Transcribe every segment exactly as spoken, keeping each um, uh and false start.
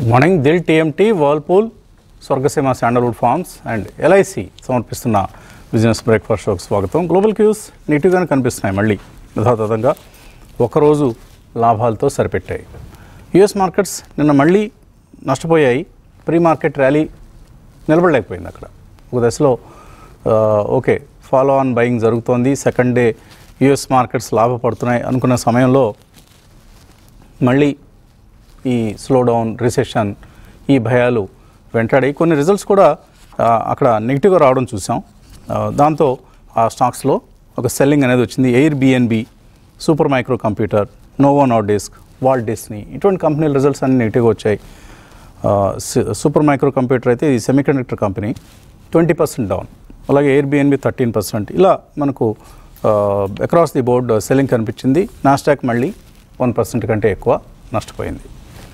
Morning Dil TMT, Whirlpool, Swargaseema sandalwood farms and LIC సమర్పిస్తున్న business breakfast షోకి స్వాగతం. గ్లోబల్ క్యూస్ నెగిటివ్గానే కనిపిస్తున్నాయి. మళ్ళీ యథాతథంగా ఒకరోజు లాభాలతో సరిపెట్టాయి. యుఎస్ మార్కెట్స్ నిన్న మళ్ళీ నష్టపోయాయి. ప్రీ మార్కెట్ ర్యాలీ నిలబడలేకపోయింది. అక్కడ ఒక దశలో ఓకే ఫాలో ఆన్ బయింగ్ జరుగుతోంది. సెకండ్ డే యుఎస్ మార్కెట్స్ లాభపడుతున్నాయి అనుకున్న సమయంలో మళ్ళీ ఈ స్లో డౌన్, రిసెషన్, ఈ భయాలు వెంటాడి కొన్ని రిజల్ట్స్ కూడా అక్కడ నెగిటివ్గా రావడం చూసాం. దాంతో ఆ స్టాక్స్లో ఒక సెల్లింగ్ అనేది వచ్చింది. Airbnb, super micro computer, Novo Nordisk, Walt Disney, ఇటువంటి కంపెనీల రిజల్ట్స్ అన్ని నెగిటివ్గా వచ్చాయి. సూపర్ మైక్రో కంప్యూటర్ అయితే ఇది semiconductor company, twenty percent down. అలాగే ఎయిర్ బిఎన్బి థర్టీన్ పర్సెంట్. ఇలా మనకు అక్రాస్ ది బోర్డ్ సెల్లింగ్ కనిపించింది. నాస్డాక్ మళ్ళీ వన్ పర్సెంట్ కంటే ఎక్కువ నష్టపోయింది.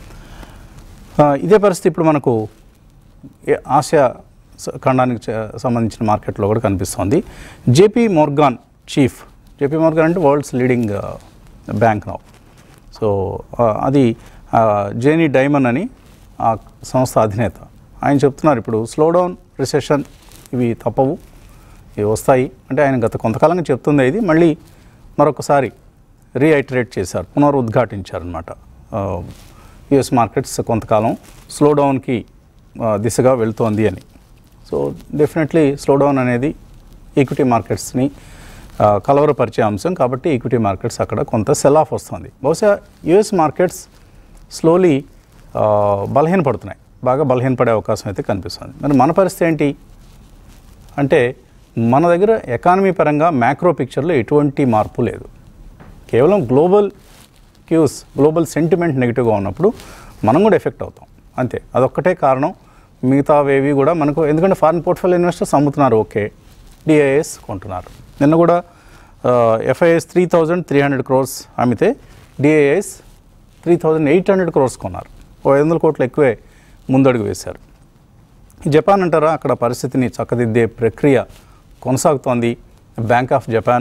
ఇదే పరిస్థితి ఇప్పుడు మనకు ఆసియా ఖండానికి సంబంధించిన మార్కెట్లో కూడా కనిపిస్తోంది. JP Morgan chief, JP Morgan అంటే world's leading bank now. So అది జేనీ డైమన్ అని ఆ సంస్థ అధినేత. ఆయన చెప్తున్నారు ఇప్పుడు స్లో డౌన్, రిసెషన్ ఇవి తప్పవు, ఇవి వస్తాయి అంటే ఆయన గత కొంతకాలంగా చెప్తుంది. ఇది మళ్ళీ మరొకసారి రీఐటరేట్ చేశారు, పునరుద్ఘాటించారనమాట. యుఎస్ మార్కెట్స్ కొంతకాలం స్లో డౌన్కి దిశగా వెళ్తోంది అని. సో డెఫినెట్లీ స్లో డౌన్ అనేది ఈక్విటీ మార్కెట్స్ని కలవరపరిచే అంశం. కాబట్టి ఈక్విటీ మార్కెట్స్ అక్కడ కొంత సెల్ ఆఫ్ వస్తుంది. బహుశా యుఎస్ మార్కెట్స్ స్లోలీ బలహీనపడుతున్నాయి, బాగా బలహీనపడే అవకాశం అయితే కనిపిస్తుంది. మరి మన పరిస్థితి ఏంటి అంటే మన దగ్గర ఎకానమీ పరంగా మ్యాక్రో పిక్చర్లో ఎటువంటి మార్పు లేదు. కేవలం గ్లోబల్ క్యూస్, గ్లోబల్ సెంటిమెంట్ నెగిటివ్గా ఉన్నప్పుడు మనం కూడా ఎఫెక్ట్ అవుతాం అంతే. అదొక్కటే కారణం. మిగతావేవి కూడా మనకు, ఎందుకంటే ఫారిన్ పోర్ట్ఫోలియో ఇన్వెస్టర్స్ అమ్ముతున్నారు, ఓకే, డిఐఎస్ కొంటున్నారు. నిన్న కూడా FIs three thousand three hundred crores అమ్మితే DIIs three thousand eight hundred crores కొన్నారు. ఓ ఐదు వందల కోట్లు ఎక్కువే ముందడుగు వేశారు. జపాన్ అంటారా, అక్కడ పరిస్థితిని చక్కదిద్దే ప్రక్రియ కొనసాగుతోంది. బ్యాంక్ ఆఫ్ జపాన్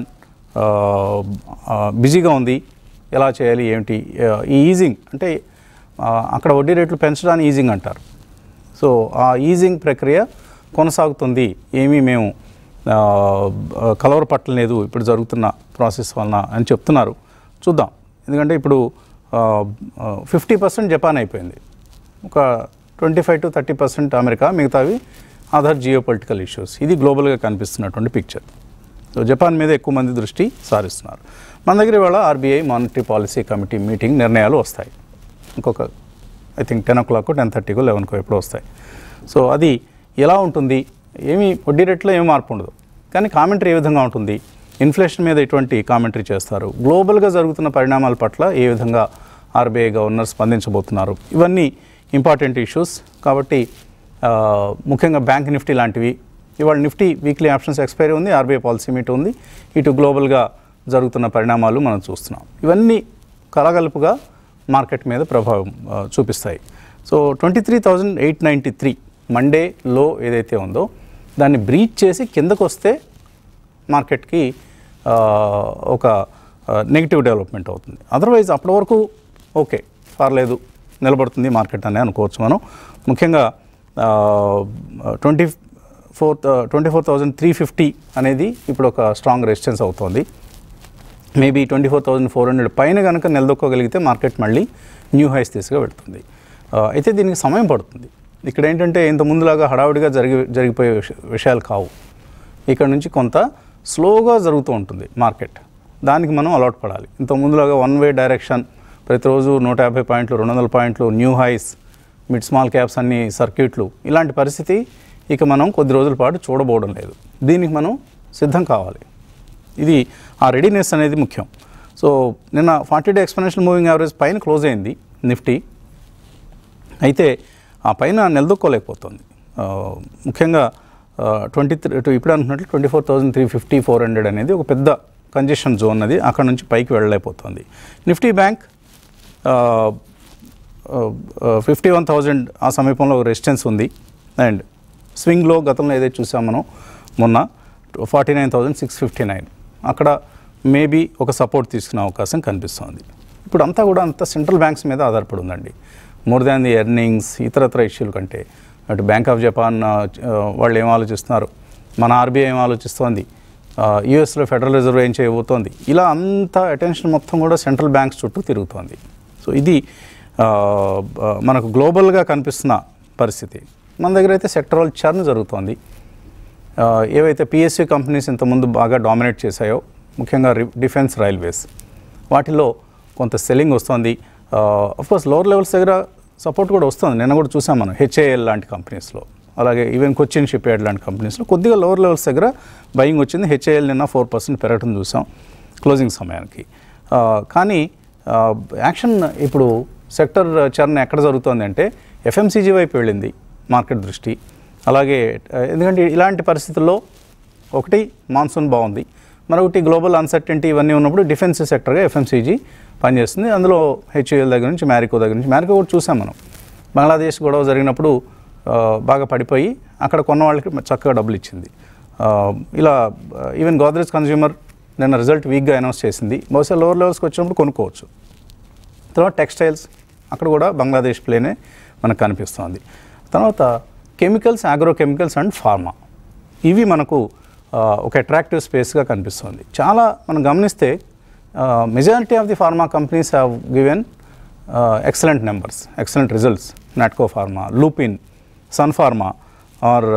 బిజీగా ఉంది. ఎలా చేయాలి ఏమిటి, ఈ ఈజింగ్ అంటే అక్కడ వడ్డీ రేట్లు పెంచడాన్ని ఈజింగ్ అంటారు. సో ఆ ఈజింగ్ ప్రక్రియ కొనసాగుతుంది. ఏమీ మేము కలవరపట్టలేదు ఇప్పుడు జరుగుతున్న ప్రాసెస్ వలన అని చెప్తున్నారు. చూద్దాం. ఎందుకంటే ఇప్పుడు ఫిఫ్టీ పర్సెంట్ జపాన్ అయిపోయింది, ఒక twenty five to thirty percent America, మిగతావి అదర్ జియో పొలిటికల్ ఇష్యూస్. ఇది గ్లోబల్గా కనిపిస్తున్నటువంటి పిక్చర్. సో జపాన్ మీద ఎక్కువ మంది దృష్టి సారిస్తున్నారు. మన దగ్గర ఇవాళ RBI monetary policy committee meeting నిర్ణయాలు వస్తాయి. ఇంకొక I think ten o'clock ten థర్టీకో లెవెన్కో ఎప్పుడో వస్తాయి. సో అది ఎలా ఉంటుంది, ఏమీ వడ్డీ రేట్లో ఏమీ మార్పు ఉండదు, కానీ కామెంటరీ ఏ విధంగా ఉంటుంది, ఇన్ఫ్లేషన్ మీద ఎటువంటి కామెంటరీ చేస్తారు, గ్లోబల్గా జరుగుతున్న పరిణామాల పట్ల ఏ విధంగా ఆర్బీఐ గవర్నర్ స్పందించబోతున్నారు, ఇవన్నీ ఇంపార్టెంట్ ఇష్యూస్. కాబట్టి ముఖ్యంగా బ్యాంక్ నిఫ్టీ లాంటివి, ఇవాళ నిఫ్టీ వీక్లీ ఆప్షన్స్ ఎక్స్పైరీ ఉంది, ఆర్బీఐ పాలసీ మీట్ ఉంది, ఇటు గ్లోబల్గా జరుగుతున్న పరిణామాలు మనం చూస్తున్నాం. ఇవన్నీ కలగలుపుగా మార్కెట్ మీద ప్రభావం చూపిస్తాయి. So twenty three thousand eight ninety three Monday లో ఏదైతే ఉందో దాన్ని బ్రీచ్ చేసి కిందకు వస్తే మార్కెట్కి ఒక నెగిటివ్ డెవలప్మెంట్ అవుతుంది. అదర్వైజ్ అప్పటి వరకు ఓకే పర్లేదు నిలబడుతుంది మార్కెట్ అని అనుకోవచ్చు మనం. ముఖ్యంగా twenty four twenty four thousand three fifty అనేది ఇప్పుడు ఒక స్ట్రాంగ్ రెసిస్టెన్స్ అవుతుంది. Maybe twenty four thousand four hundred పైన కనుక నిలదొక్కగలిగితే మార్కెట్ మళ్ళీ న్యూ హైస్ దిశగా వెళుతుంది. అయితే దీనికి సమయం పడుతుంది. ఇక్కడ ఏంటంటే ఇంత ముందులాగా హడావుడిగా జరిగి జరిగిపోయే విషయాలు కావు. ఇక్కడ నుంచి కొంత స్లోగా జరుగుతూ ఉంటుంది మార్కెట్. దానికి మనం అలవాటు పడాలి. ఇంత ముందులాగా వన్ వే డైరెక్షన్, ప్రతిరోజు నూట యాభై పాయింట్లు, రెండు వందల పాయింట్లు, new highs, mid small caps అన్ని సర్క్యూట్లు, ఇలాంటి పరిస్థితి ఇక మనం కొద్ది రోజుల పాటు చూడబోవడం లేదు. దీనికి మనం సిద్ధం కావాలి. ఇది ఆ రెడీనెస్ అనేది ముఖ్యం. సో నిన్న forty day exponential moving average పైన క్లోజ్ అయింది నిఫ్టీ, అయితే ఆ పైన నిలదొక్కోలేకపోతుంది. ముఖ్యంగా ట్వంటీ త్రీ ఇప్పుడు అనుకున్నట్లు twenty four thousand three fifty four hundred అనేది ఒక పెద్ద కంజెషన్ జోన్, అది అక్కడ నుంచి పైకి వెళ్ళలేకపోతుంది. Nifty bank fifty one thousand ఆ సమీపంలో ఒక రెసిస్టెన్స్ ఉంది. అండ్ స్వింగ్లో గతంలో ఏదైతే చూసాం మనం మొన్న forty nine thousand six fifty nine అక్కడ మేబీ ఒక సపోర్ట్ తీసుకునే అవకాశం కనిపిస్తుంది. ఇప్పుడు అంతా కూడా అంతా సెంట్రల్ బ్యాంక్స్ మీద ఆధారపడి ఉందండి. మోర్ దాన్ ది ఎర్నింగ్స్ ఇతరత్ర ఇష్యూల కంటే అటు బ్యాంక్ ఆఫ్ జపాన్ వాళ్ళు ఏం ఆలోచిస్తున్నారు, మన ఆర్బీఐ ఏం ఆలోచిస్తోంది, యూఎస్లో ఫెడరల్ రిజర్వ్ ఏం చేయబోతోంది, ఇలా అంత అటెన్షన్ మొత్తం కూడా సెంట్రల్ బ్యాంక్స్ చుట్టూ తిరుగుతోంది. సో ఇది మనకు గ్లోబల్గా కనిపిస్తున్న పరిస్థితి. మన దగ్గర అయితే సెక్టరల్ చర్న్ జరుగుతోంది. ఏవైతే పిఎస్యూ కంపెనీస్ ఇంతకుముందు బాగా డామినేట్ చేశాయో, ముఖ్యంగా డిఫెన్స్, రైల్వేస్, వాటిల్లో కొంత సెల్లింగ్ వస్తుంది. అఫ్కోర్స్ లోవర్ లెవెల్స్ దగ్గర సపోర్ట్ కూడా వస్తుంది. నిన్న కూడా చూసాం మనం హెచ్ఏఎల్ లాంటి కంపెనీస్లో, అలాగే ఈవెన్ కొచ్చిన్ షిప్ యార్డ్ లాంటి కంపెనీస్లో కొద్దిగా లోవర్ లెవెల్స్ దగ్గర బయింగ్ వచ్చింది. హెచ్ఏఎల్ నిన్న ఫోర్ పర్సెంట్ పెరగడం చూసాం క్లోజింగ్ సమయానికి. కానీ యాక్షన్ ఇప్పుడు సెక్టర్ చర్న ఎక్కడ జరుగుతుంది అంటే ఎఫ్ఎంసీజీ వైపు వెళ్ళింది మార్కెట్ దృష్టి. అలాగే ఎందుకంటే ఇలాంటి పరిస్థితుల్లో ఒకటి మాన్సూన్ బాగుంది, మరొకటి గ్లోబల్ అన్సర్టెంటీ ఇవన్నీ ఉన్నప్పుడు డిఫెన్స్ సెక్టర్గా ఎఫ్ఎంసీజీ పనిచేస్తుంది. అందులో హెచ్ఏఎల్ దగ్గర నుంచి మ్యారికో దగ్గర నుంచి మ్యారికో కూడా చూసాం మనం. బంగ్లాదేశ్ గొడవ జరిగినప్పుడు బాగా పడిపోయి అక్కడ కొన్న వాళ్ళకి చక్కగా డబ్బులు ఇచ్చింది. ఇలా ఈవెన్ గోద్రేజ్ కన్జ్యూమర్ నిన్న రిజల్ట్ వీక్గా అనౌన్స్ చేసింది. బహుశా లోవర్ లెవెల్స్కి వచ్చినప్పుడు కొనుక్కోవచ్చు. తర్వాత టెక్స్టైల్స్, అక్కడ కూడా బంగ్లాదేశ్ ప్లేనే మనకు కనిపిస్తుంది. తర్వాత chemicals, agro chemicals and pharma, ఇవి మనకు ఒక అట్రాక్టివ్ స్పేస్గా కనిపిస్తుంది. చాలా మనం గమనిస్తే majority of the pharma companies have given excellent numbers, excellent results. Natco pharma, Lupin, Sun pharma or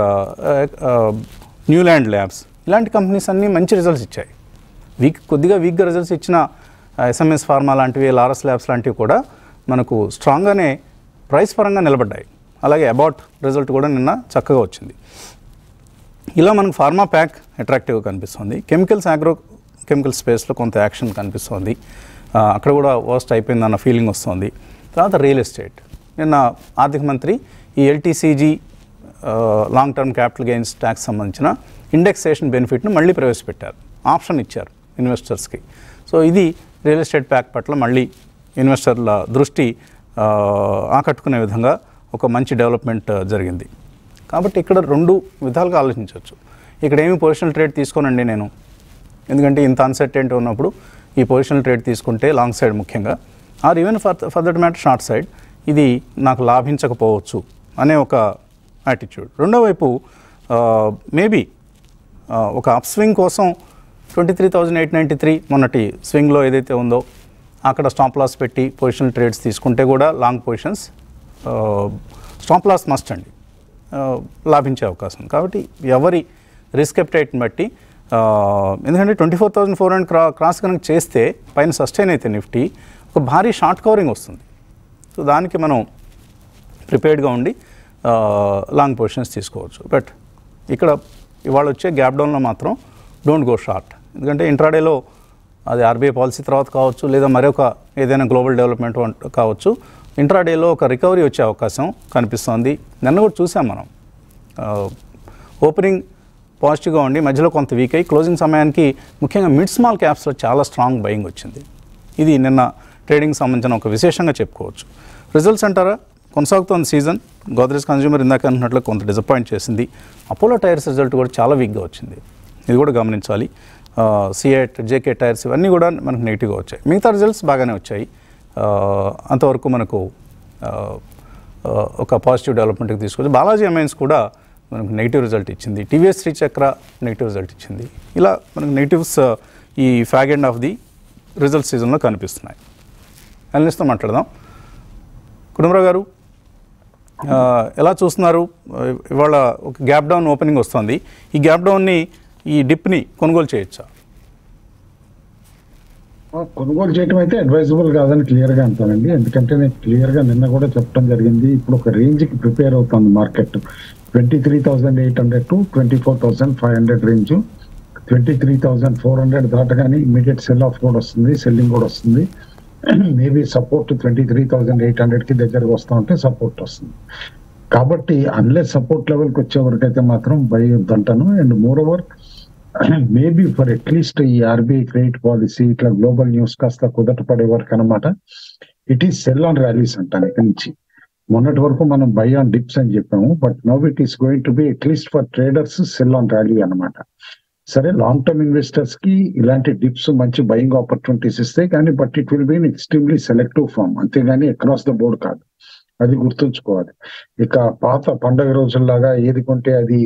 Neuland labs, ఇలాంటి కంపెనీస్ అన్నీ మంచి రిజల్ట్స్ ఇచ్చాయి. వీక్ కొద్దిగా వీక్గా రిజల్ట్స్ ఇచ్చిన ఎస్ఎంఎస్ ఫార్మా లాంటివి, లారస్ ల్యాబ్స్ లాంటివి కూడా మనకు స్ట్రాంగ్గానే ప్రైస్ పరంగా నిలబడ్డాయి. అలాగే అబౌట్ రిజల్ట్ కూడా నిన్న చక్కగా వచ్చింది. ఇలా మనకు ఫార్మా ప్యాక్ అట్రాక్టివ్గా కనిపిస్తుంది. కెమికల్స్, అగ్రో కెమికల్ స్పేస్లో కొంత యాక్షన్ కనిపిస్తుంది. అక్కడ కూడా వర్స్ట్ అయిపోయిందన్న ఫీలింగ్ వస్తుంది. తర్వాత రియల్ ఎస్టేట్, నిన్న ఆర్థిక మంత్రి ఈ LTCG long term capital gains tax సంబంధించిన ఇండెక్సేషన్ బెనిఫిట్ను మళ్ళీ ప్రవేశపెట్టారు, ఆప్షన్ ఇచ్చారు ఇన్వెస్టర్స్కి. సో ఇది రియల్ ఎస్టేట్ ప్యాక్ పట్ల మళ్ళీ ఇన్వెస్టర్ల దృష్టి ఆకట్టుకునే విధంగా ఒక మంచి డెవలప్మెంట్ జరిగింది. కాబట్టి ఇక్కడ రెండు విధాలుగా ఆలోచించవచ్చు. ఇక్కడ ఏమి పొజిషనల్ ట్రేడ్ తీసుకోనండి నేను, ఎందుకంటే ఇంత అన్సర్టెంటీ ఉన్నప్పుడు ఈ పొజిషనల్ ట్రేడ్ తీసుకుంటే లాంగ్ సైడ్ ముఖ్యంగా, or even for for that matter short side, ఇది నాకు లాభించకపోవచ్చు అనే ఒక యాటిట్యూడ్. రెండో వైపు మేబీ ఒక అప్ స్వింగ్ కోసం twenty three thousand eight ninety three మొన్నటి స్వింగ్లో ఏదైతే ఉందో అక్కడ స్టాప్ లాస్ పెట్టి పొజిషనల్ ట్రేడ్స్ తీసుకుంటే కూడా long positions stop loss must అండి, లాభించే అవకాశం. కాబట్టి ఎవరి రిస్క్ అప్టైట్ని బట్టి, ఎందుకంటే twenty four thousand four hundred క్రా క్రాస్ కనుక చేస్తే పైన సస్టైన్ అయితే నిఫ్టీ ఒక భారీ షార్ట్ కవరింగ్ వస్తుంది. సో దానికి మనం ప్రిపేర్డ్గా ఉండి లాంగ్ పొజిషన్స్ తీసుకోవచ్చు. బట్ ఇక్కడ ఇవాళ వచ్చే గ్యాప్ డౌన్లో మాత్రం డోంట్ గో షార్ట్, ఎందుకంటే ఇంట్రాడేలో అది ఆర్బీఐ పాలసీ తర్వాత కావచ్చు, లేదా మరొక ఏదైనా గ్లోబల్ డెవలప్మెంట్ కావచ్చు, ఇంట్రాడేలో ఒక రికవరీ వచ్చే అవకాశం కనిపిస్తోంది. నిన్న కూడా చూసాం మనం, ఓపెనింగ్ పాజిటివ్గా ఉండి మధ్యలో కొంత వీక్ అయ్యి క్లోజింగ్ సమయానికి ముఖ్యంగా మిడ్ స్మాల్ క్యాప్స్లో చాలా స్ట్రాంగ్ బయింగ్ వచ్చింది. ఇది నిన్న ట్రేడింగ్ సంబంధించిన ఒక విశేషంగా చెప్పుకోవచ్చు. రిజల్ట్స్ అంటారా, కొనసాగుతోంది సీజన్. గోద్రేజ్ కన్జ్యూమర్ ఇందాక అన్నట్లు కొంత డిసప్పాయింట్ చేసింది. అపోలో టైర్స్ రిజల్ట్ కూడా చాలా వీక్గా వచ్చింది, ఇది కూడా గమనించాలి. సిఎట్, జేకే టైర్స్ ఇవన్నీ కూడా మనకు నెగిటివ్గా వచ్చాయి. మిగతా రిజల్ట్స్ బాగానే వచ్చాయి. అంతవరకు మనకు ఒక పాజిటివ్ డెవలప్మెంట్కి తీసుకొచ్చి బాలాజీ అమైన్స్ కూడా మనకు నెగిటివ్ రిజల్ట్ ఇచ్చింది. టీవీఎస్ శ్రీచక్ర నెగిటివ్ రిజల్ట్ ఇచ్చింది. ఇలా మనకు నెగిటివ్స్ ఈ fag end of the result సీజన్లో కనిపిస్తున్నాయి. అనలిస్ట్తో మాట్లాడదాం. కుటుంబరావు గారు, ఎలా చూస్తున్నారు? ఇవాళ ఒక గ్యాప్ డౌన్ ఓపెనింగ్ వస్తుంది. ఈ గ్యాప్ డౌన్ని, ఈ డిప్ని కొనుగోలు చేయొచ్చా? కొనుగోలు చేయడం అయితే అడ్వైజబుల్ కాదని క్లియర్గా అంటానండి. ఎందుకంటే నేను క్లియర్గా నిన్న కూడా చెప్పడం జరిగింది. ఇప్పుడు ఒక రేంజ్కి ప్రిపేర్ అవుతుంది market. Twenty three thousand eight hundred to twenty four thousand five hundred range. Twenty three thousand four hundred దాటగానే ఇమీడియట్ సెల్ ఆఫ్ కూడా వస్తుంది, సెల్లింగ్ కూడా వస్తుంది. Maybe support twenty three thousand eight హండ్రెడ్కి దగ్గరకు వస్తూ ఉంటే సపోర్ట్ వస్తుంది. కాబట్టి అన్లెస్ సపోర్ట్ లెవెల్కి వచ్చే వరకు అయితే మాత్రం బై వద్దంటాను. And moreover maybe for at least ఈ ఆర్బీఐ క్రెడిట్ పాలసీ ఇట్లా గ్లోబల్ న్యూస్ కాస్త కుదట పడే వరకు అనమాట, it is sell on rallies అంటాను. ఇక్కడి నుంచి మొన్నటి వరకు మనం బై ఆన్ డిప్స్ అని చెప్పాము, but now it is going to be at least for traders sell on rally అనమాట. సరే, లాంగ్ టర్మ్ ఇన్వెస్టర్స్ కి ఇలాంటి డిప్స్ మంచి బయింగ్ ఆపర్చునిటీస్ ఇస్తాయి, కానీ but it will be extremely selective form, అంతేగాని అక్రాస్ ద బోర్డ్ కాదు. అది గుర్తుంచుకోవాలి. ఇక పాత పండగ రోజుల్లాగా ఏది కొంటే అది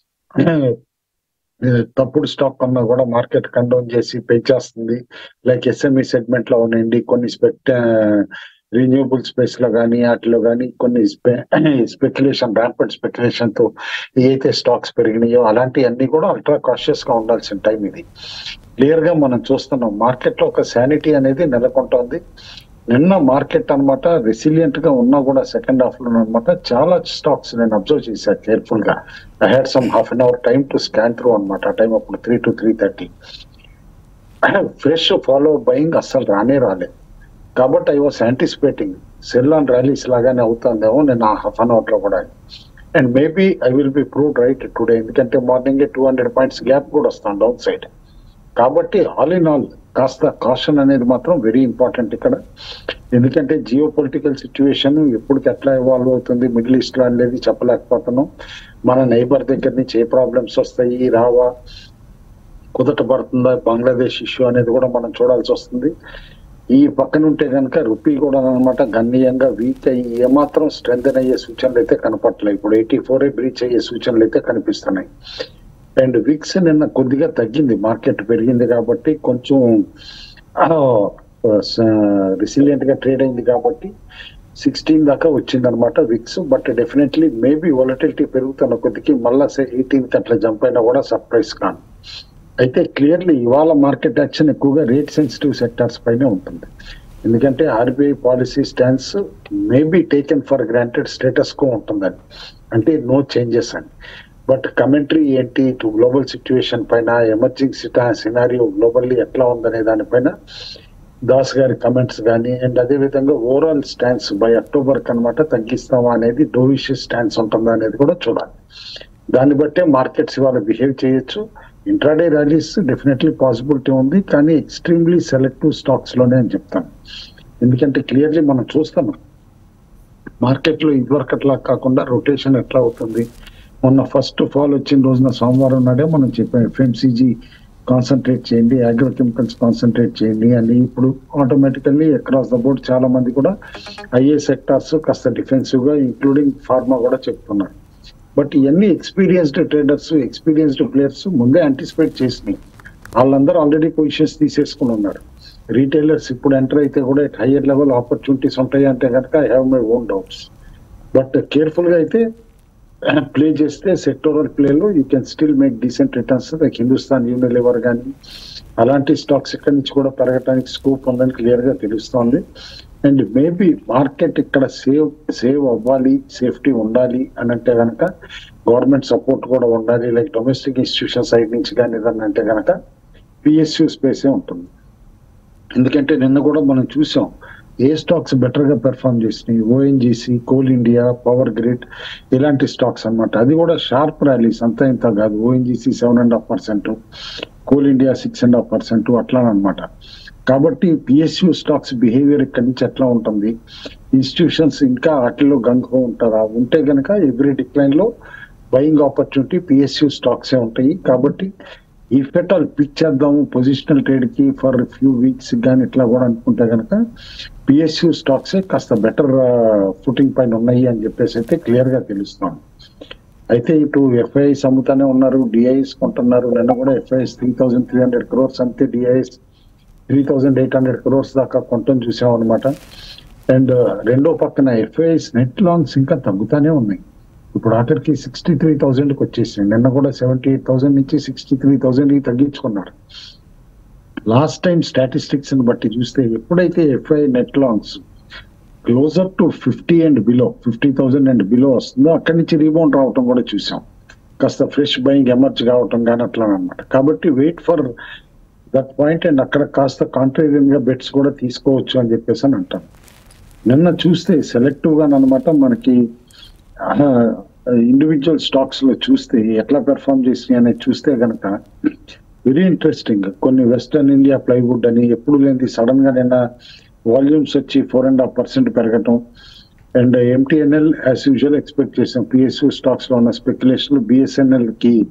తప్పుడు స్టాక్ కొన్నా కూడా మార్కెట్ కండౌన్ చేసి పెంచేస్తుంది. లైక్ ఎస్ఎంఈ సెగ్మెంట్ లో ఉండండి, కొన్ని స్పెక్ట్ రిన్యూబుల్ స్పేస్ లో కానీ వాటిలో కానీ కొన్ని స్పెక్యులేషన్ ర్యాంపెంట్ స్పెక్యులేషన్ తో ఏదైతే స్టాక్స్ పెరిగినాయో అలాంటివన్నీ కూడా అల్ట్రా కాషియస్ గా ఉండాల్సిన టైం ఇది. క్లియర్ గా మనం చూస్తున్నాం మార్కెట్ లో ఒక శానిటీ అనేది నెలకొంటోంది. నిన్న మార్కెట్ అనమాట రెసిలియంట్ గా ఉన్నా కూడా సెకండ్ హాఫ్ లో అనమాట చాలా స్టాక్స్ నేను అబ్జర్వ్ చేశాను కేర్ఫుల్ గా. I had some half an hour time to scan through అనమాట. ఆ టైం అప్పుడు three to three thirty fresh follow buying అస్సలు రానే రాలేదు. కాబట్టి I was anticipating sell on rallies లాగానే అవుతుందేమో నేను ఆ హాఫ్ అన్ అవర్ లో కూడా. And maybe I will be proved right today, ఎందుకంటే morning two hundred points gap కూడా వస్తాను డౌన్ సైడ్. కాబట్టి ఆల్ ఇన్ ఆల్ కాస్త కాషన్ అనేది మాత్రం వెరీ ఇంపార్టెంట్ ఇక్కడ. ఎందుకంటే జియో పొలిటికల్ సిచ్యువేషన్ ఎప్పటికి ఎట్లా ఇవాల్వ్ అవుతుంది మిడిల్ ఈస్ట్ లో అనేది చెప్పలేకపోతున్నాం. మన నైబర్ దగ్గర నుంచి ఏ ప్రాబ్లమ్స్ వస్తాయి, రావా, కుదట పడుతుందా, బంగ్లాదేశ్ ఇష్యూ అనేది కూడా మనం చూడాల్సి వస్తుంది. ఈ పక్కన ఉంటే కనుక రూపీ కూడా అనమాట గణనీయంగా వీక్ అయ్యి ఏమాత్రం స్ట్రెంగ్ అయ్యే సూచనలు అయితే కనపట్లేదు. ఇప్పుడు ఎయిటీ ఫోర్ బ్రీచ్ అయ్యే సూచనలు అయితే కనిపిస్తున్నాయి. అండ్ విక్స్ నిన్న కొద్దిగా తగ్గింది, మార్కెట్ పెరిగింది కాబట్టి కొంచెం రిసిలియంట్ గా ట్రేడ్ అయింది కాబట్టి సిక్స్టీన్ దాకా వచ్చింది అనమాట VIX. But definitely maybe volatility పెరుగుతున్న కొద్దికి మళ్ళా ఎయిటీన్త్ అట్లా జంప్ అయినా కూడా సర్ప్రైజ్ కాను. అయితే క్లియర్లీ ఇవాళ మార్కెట్ యాక్షన్ ఎక్కువగా రేట్ సెన్సిటివ్ సెక్టార్స్ పైనే ఉంటుంది. ఎందుకంటే RBI policy stance maybe taken for granted status quo ఉంటుందని, అంటే నో చేంజెస్ అని. బట్ కమెంటరీ ఏంటి టు గ్లోబల్ సిచ్యువేషన్ పైన, ఎమర్జింగ్ సినారియో గ్లోబల్లీ ఎట్లా ఉందనే దానిపైన దాస్ గారి కమెంట్స్ కానీ, అండ్ అదే విధంగా ఓవరాల్ స్టాన్స్ బై అక్టోబర్ కనమాట తగ్గిస్తామా అనేది డోవిషియస్ స్టాన్స్ ఉంటుందా అనేది కూడా చూడాలి. దాన్ని బట్టే మార్కెట్స్ ఇవాళ బిహేవ్ చేయొచ్చు. ఇంట్రాడే ర్యాలీస్ డెఫినెట్లీ పాసిబిలిటీ ఉంది, కానీ ఎక్స్ట్రీమ్లీ సెలెక్టివ్ స్టాక్స్ లోనే అని చెప్తాను. ఎందుకంటే క్లియర్లీ మనం చూస్తున్నాం మార్కెట్ లో ఇదివరకు అట్లా కాకుండా రొటేషన్ ఎట్లా అవుతుంది. మొన్న ఫస్ట్ ఫాల్ వచ్చిన రోజున సోమవారం నాడే మనం చెప్పాం ఎఫ్ఎంసీజీ కాన్సన్ట్రేట్ చేయండి, అగ్రోకెమికల్స్ కాన్సన్ట్రేట్ చేయండి అని. ఇప్పుడు ఆటోమేటికల్లీ అక్రాస్ ద బోర్డ్ చాలా మంది కూడా ఐఏ సెక్టార్స్ కాస్త డిఫెన్సివ్ గా ఇంక్లూడింగ్ ఫార్మా కూడా చెప్తున్నారు. బట్ ఇవన్నీ ఎక్స్పీరియన్స్డ్ ట్రేడర్స్, ఎక్స్పీరియన్స్డ్ ప్లేయర్స్ ముందే యాంటిసిపేట్ చేసినాయి. వాళ్ళందరూ ఆల్రెడీ పొజిషన్స్ తీసేసుకుని ఉన్నారు. రీటైలర్స్ ఇప్పుడు ఎంటర్ అయితే కూడా హయ్యర్ లెవెల్ ఆపర్చునిటీస్ ఉంటాయి అంటే కనుక I have my own doubts. But careful గా అయితే ప్లే చేస్తే సెక్టోరల్ ప్లేలో you can still make decent returns. Like Hindustan Unilever కానీ అలాంటి స్టాక్స్ ఇక్కడి నుంచి కూడా పెరగడానికి స్కోప్ ఉందని క్లియర్ గా తెలుస్తోంది. అండ్ మేబీ మార్కెట్ ఇక్కడ సేవ్ సేవ్ అవ్వాలి, సేఫ్టీ ఉండాలి అని అంటే కనుక గవర్నమెంట్ సపోర్ట్ కూడా ఉండాలి. లైక్ డొమెస్టిక్ ఇన్స్టిట్యూషన్ సైడ్ నుంచి కానీ ఏదన్నా అంటే కనుక పిఎస్యూ స్పేసే ఉంటుంది. ఎందుకంటే నిన్న కూడా మనం చూసాం ఏ స్టాక్స్ బెటర్ గా పెర్ఫార్మ్ చేసినాయి. ONGC, Coal India, Power Grid ఇలాంటి స్టాక్స్ అనమాట. అది కూడా షార్ప్ ర్యాలీస్, అంతా ఇంత కాదు. ONGC seven and half percent, Coal India six and half percent అట్లా అనమాట. కాబట్టి పిఎస్యూ స్టాక్స్ బిహేవియర్ ఇక్కడి నుంచి ఎట్లా ఉంటుంది, ఇన్స్టిట్యూషన్స్ ఇంకా వాటిలో గంగో ఉంటారా, ఉంటే కనుక ఎవ్రీ డిక్లైన్ లో బయింగ్ ఆపర్చునిటీ పిఎస్యూ స్టాక్సే ఉంటాయి. కాబట్టి ఇఫ్ ఎట్ ఆల్ పిక్ చేద్దాము పొజిషనల్ ట్రేడ్ కి ఫర్ ఫ్యూ వీక్స్ కానీ ఇట్లా కూడా అనుకుంటే కనుక పిఎస్యూ స్టాక్సే కాస్త బెటర్ ఫుటింగ్ పైన ఉన్నాయి అని చెప్పేసి అయితే క్లియర్ గా తెలుస్తాం. అయితే ఇటు ఎఫ్ఐఎస్ అమ్ముతానే ఉన్నారు, డిఐఎస్ కొంటున్నారు. నిన్న కూడా FIs three thousand three hundred crores అంతే, DIs three thousand eight hundred crores దాకా కొంటం చూసాం అనమాట. అండ్ రెండో పక్కన ఎఫ్ఐఎస్ నెట్ లాంగ్స్ ఇంకా తగ్గుతానే ఉన్నాయి. ఇప్పుడు ఆఖరికి సిక్స్టీ త్రీ థౌసండ్కి వచ్చేసింది. నిన్న కూడా సెవెంటీ ఎయిట్ థౌసండ్ నుంచి సిక్స్టీ త్రీ థౌసండ్కి తగ్గించుకున్నారు. లాస్ట్ టైం స్టాటిస్టిక్స్ ని బట్టి చూస్తే ఎప్పుడైతే FI net longs closer to fifty and below, fifty thousand and below వస్తుందో అక్కడి నుంచి రీబౌండ్ రావటం కూడా చూసాం. కాస్త ఫ్రెష్ బయింగ్ ఎమర్జ్ కావటం కానీ అట్లా అనమాట. కాబట్టి wait for that point and అక్కడ కాస్త కాంట్రేరియన్ గా బెట్స్ కూడా తీసుకోవచ్చు అని చెప్పేసి అని అంటాను. నిన్న చూస్తే సెలెక్టివ్ గా అనమాట మనకి ఇండివిజువల్ స్టాక్స్ లో చూస్తే ఎట్లా పెర్ఫార్మ్ చేసినాయి అనేది చూస్తే కనుక వెరీ ఇంట్రెస్టింగ్. కొన్ని వెస్టర్న్ ఇండియా ప్లైవుడ్ అని ఎప్పుడు లేని సడన్ గా నిన్న వాల్యూమ్స్ వచ్చి ఫోర్ అండ్ హాఫ్ పర్సెంట్ పెరగటం. And MTNL as usual expect చేసాం. పిఎస్యూ స్టాక్స్ లో ఉన్న స్పెక్యులేషన్ బిఎస్ఎన్ఎల్ కి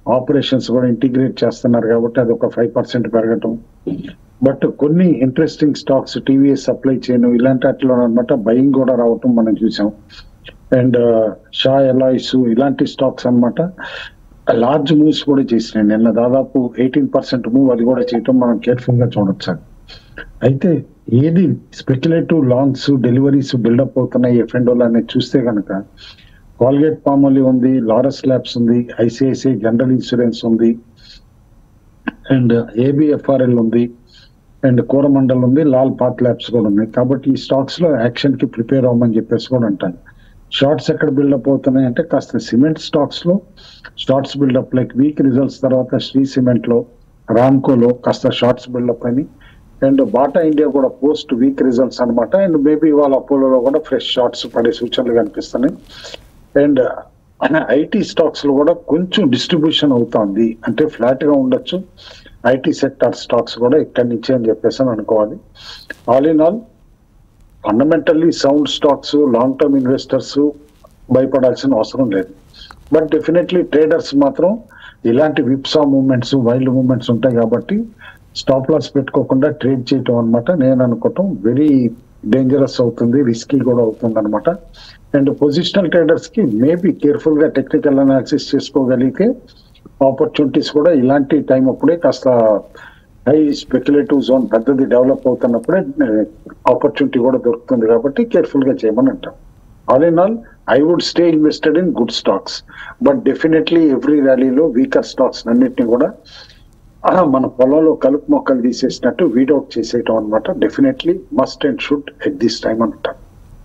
ఆపరేషన్స్ కూడా ఇంటిగ్రేట్ చేస్తున్నారు కాబట్టి అది ఒక ఫైవ్ పర్సెంట్ పెరగటం. బట్ కొన్ని interesting stocks TVS supply chain ఇలాంటి వాటిలో అనమాట బయింగ్ కూడా రావటం మనం చూసాం. అండ్ షా ఎలాయిస్ ఇలాంటి స్టాక్స్ అనమాట లార్జ్ మూవ్స్ కూడా చేసినాయి. నిన్న దాదాపు ఎయిటీన్ పర్సెంట్ మూవ్ అది కూడా చేయటం మనం కేర్ఫుల్ గా చూడొచ్చు. అయితే ఏది స్పెక్యులేటివ్ లాంగ్స్ డెలివరీస్ బిల్డప్ అవుతున్నాయి ఎఫ్ అండ్ ఓల్ అనేది చూస్తే కనుక కాల్గేట్ పామోలివ్ ఉంది, లారస్ ల్యాబ్స్ ఉంది, ఐసిఐసిఐ జనరల్ ఇన్సూరెన్స్ ఉంది, అండ్ ఏబిఎఫ్ఆర్ఎల్ ఉంది, అండ్ కోరమండల్ ఉంది, లాల్ పాత్ ల్యాబ్స్ కూడా ఉన్నాయి. కాబట్టి ఈ స్టాక్స్ లో యాక్షన్ కి ప్రిపేర్ అవ్వమని చెప్పేసి కూడా అంటాను. షార్ట్స్ ఎక్కడ బిల్డప్ అవుతున్నాయి అంటే కాస్త సిమెంట్ స్టాక్స్ లో shorts buildup like weak results తర్వాత శ్రీ సిమెంట్ లో, రామ్కోలో కాస్త షార్ట్స్ బిల్డప్ అని, అండ్ బాటా ఇండియా కూడా పోస్ట్ వీక్ రిజల్ట్స్ అనమాట. అండ్ మేబీ ఇవాళ అపోలోలో కూడా ఫ్రెష్ షార్ట్స్ పడే సూచనలు కనిపిస్తున్నాయి. అండ్ ఐటీ స్టాక్స్ లో కూడా కొంచెం డిస్ట్రిబ్యూషన్ అవుతుంది, అంటే ఫ్లాట్ గా ఉండొచ్చు ఐటీ సెక్టార్ స్టాక్స్ కూడా ఇక్కడి నుంచి అని చెప్పేసి అని అనుకోవాలి. All in all fundamentally sound stocks, long term investors భయపడాల్సిన అవసరం లేదు. బట్ డెఫినెట్లీ ట్రేడర్స్ మాత్రం ఇలాంటి విప్సా మూవ్మెంట్స్, వైల్డ్ మూవ్మెంట్స్ ఉంటాయి కాబట్టి స్టాప్ లాస్ పెట్టుకోకుండా ట్రేడ్ చేయటం అనమాట నేను అనుకోవటం వెరీ డేంజరస్ అవుతుంది, రిస్కీ కూడా అవుతుంది అనమాట. అండ్ పొజిషనల్ ట్రేడర్స్ కి మేబీ కేర్ఫుల్ గా టెక్నికల్ అనాలిసిస్ చేసుకోగలిగితే ఆపర్చునిటీస్ కూడా ఇలాంటి టైం అప్పుడే కాస్త హై స్పెక్యులేటివ్ జోన్ పెద్దది డెవలప్ అవుతున్నప్పుడే ఆపర్చునిటీ కూడా దొరుకుతుంది కాబట్టి కేర్ఫుల్ గా చేయమని అంటాం. All in all I would stay invested in good stocks, but definitely every ర్యాలీలో వీకర్ స్టాక్స్ అన్నింటినీ కూడా మన పొలంలో కలుపు మొక్కలు తీసేసినట్టు వీడౌట్ చేసేయటం అనమాట. Definitely must and should at this time అంటాం.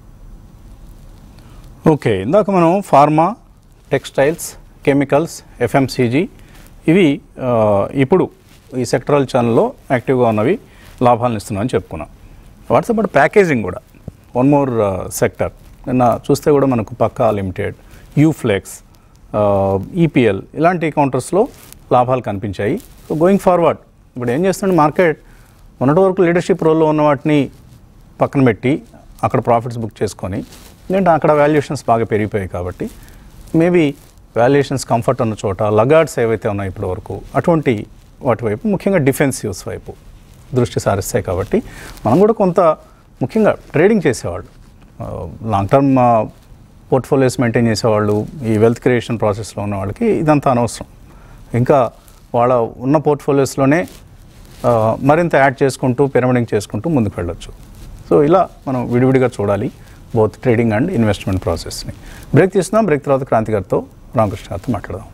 ఓకే, ఇందాక మనం ఫార్మా, టెక్స్టైల్స్, కెమికల్స్, ఎఫ్ఎంసీజీ ఇవి ఇప్పుడు ఈ సెక్టరల్ ఛానల్లో యాక్టివ్గా ఉన్నవి లాభాలను ఇస్తున్నామని చెప్పుకున్నాం. వాట్స్ అబౌట్ ప్యాకేజింగ్ కూడా వన్ మోర్ సెక్టర్. నిన్న చూస్తే కూడా మనకు పక్కా లిమిటెడ్, యూఫ్లెక్స్, ఈపీఎల్ ఇలాంటి కౌంటర్స్లో లాభాలు కనిపించాయి. సో గోయింగ్ ఫార్వర్డ్ ఇప్పుడు ఏం చేస్తుంది మార్కెట్, మొన్నటి వరకు లీడర్షిప్ రోల్లో ఉన్న వాటిని పక్కన పెట్టి అక్కడ ప్రాఫిట్స్ బుక్ చేసుకొని, ఎందుకంటే అక్కడ వాల్యుయేషన్స్ బాగా పెరిగిపోయాయి కాబట్టి మేబీ వాల్యుయేషన్స్ కంఫర్ట్ ఉన్న చోట లగార్డ్స్ ఏవైతే ఉన్నాయో ఇప్పటి వరకు అటువంటి వాటి వైపు, ముఖ్యంగా డిఫెన్సివ్స్ వైపు దృష్టి సారిస్తాయి. కాబట్టి మనం కూడా కొంత ముఖ్యంగా ట్రేడింగ్ చేసేవాళ్ళు, లాంగ్ టర్మ్ పోర్ట్ఫోలియోస్ మెయింటైన్ చేసేవాళ్ళు, ఈ వెల్త్ క్రియేషన్ ప్రాసెస్లో ఉన్న వాళ్ళకి ఇదంతా అనవసరం. ఇంకా వాళ్ళ ఉన్న పోర్ట్ఫోలియోస్లోనే మరింత యాడ్ చేసుకుంటూ పిరమిడింగ్ చేసుకుంటూ ముందుకు వెళ్ళొచ్చు. సో ఇలా మనం విడివిడిగా చూడాలి బోత్ ట్రేడింగ్ అండ్ ఇన్వెస్ట్మెంట్ ప్రాసెస్ని. బ్రేక్ తీసుకుందాం. బ్రేక్ తర్వాత క్రాంతి గారితో, రామకృష్ణ గారితో మాట్లాడదాం.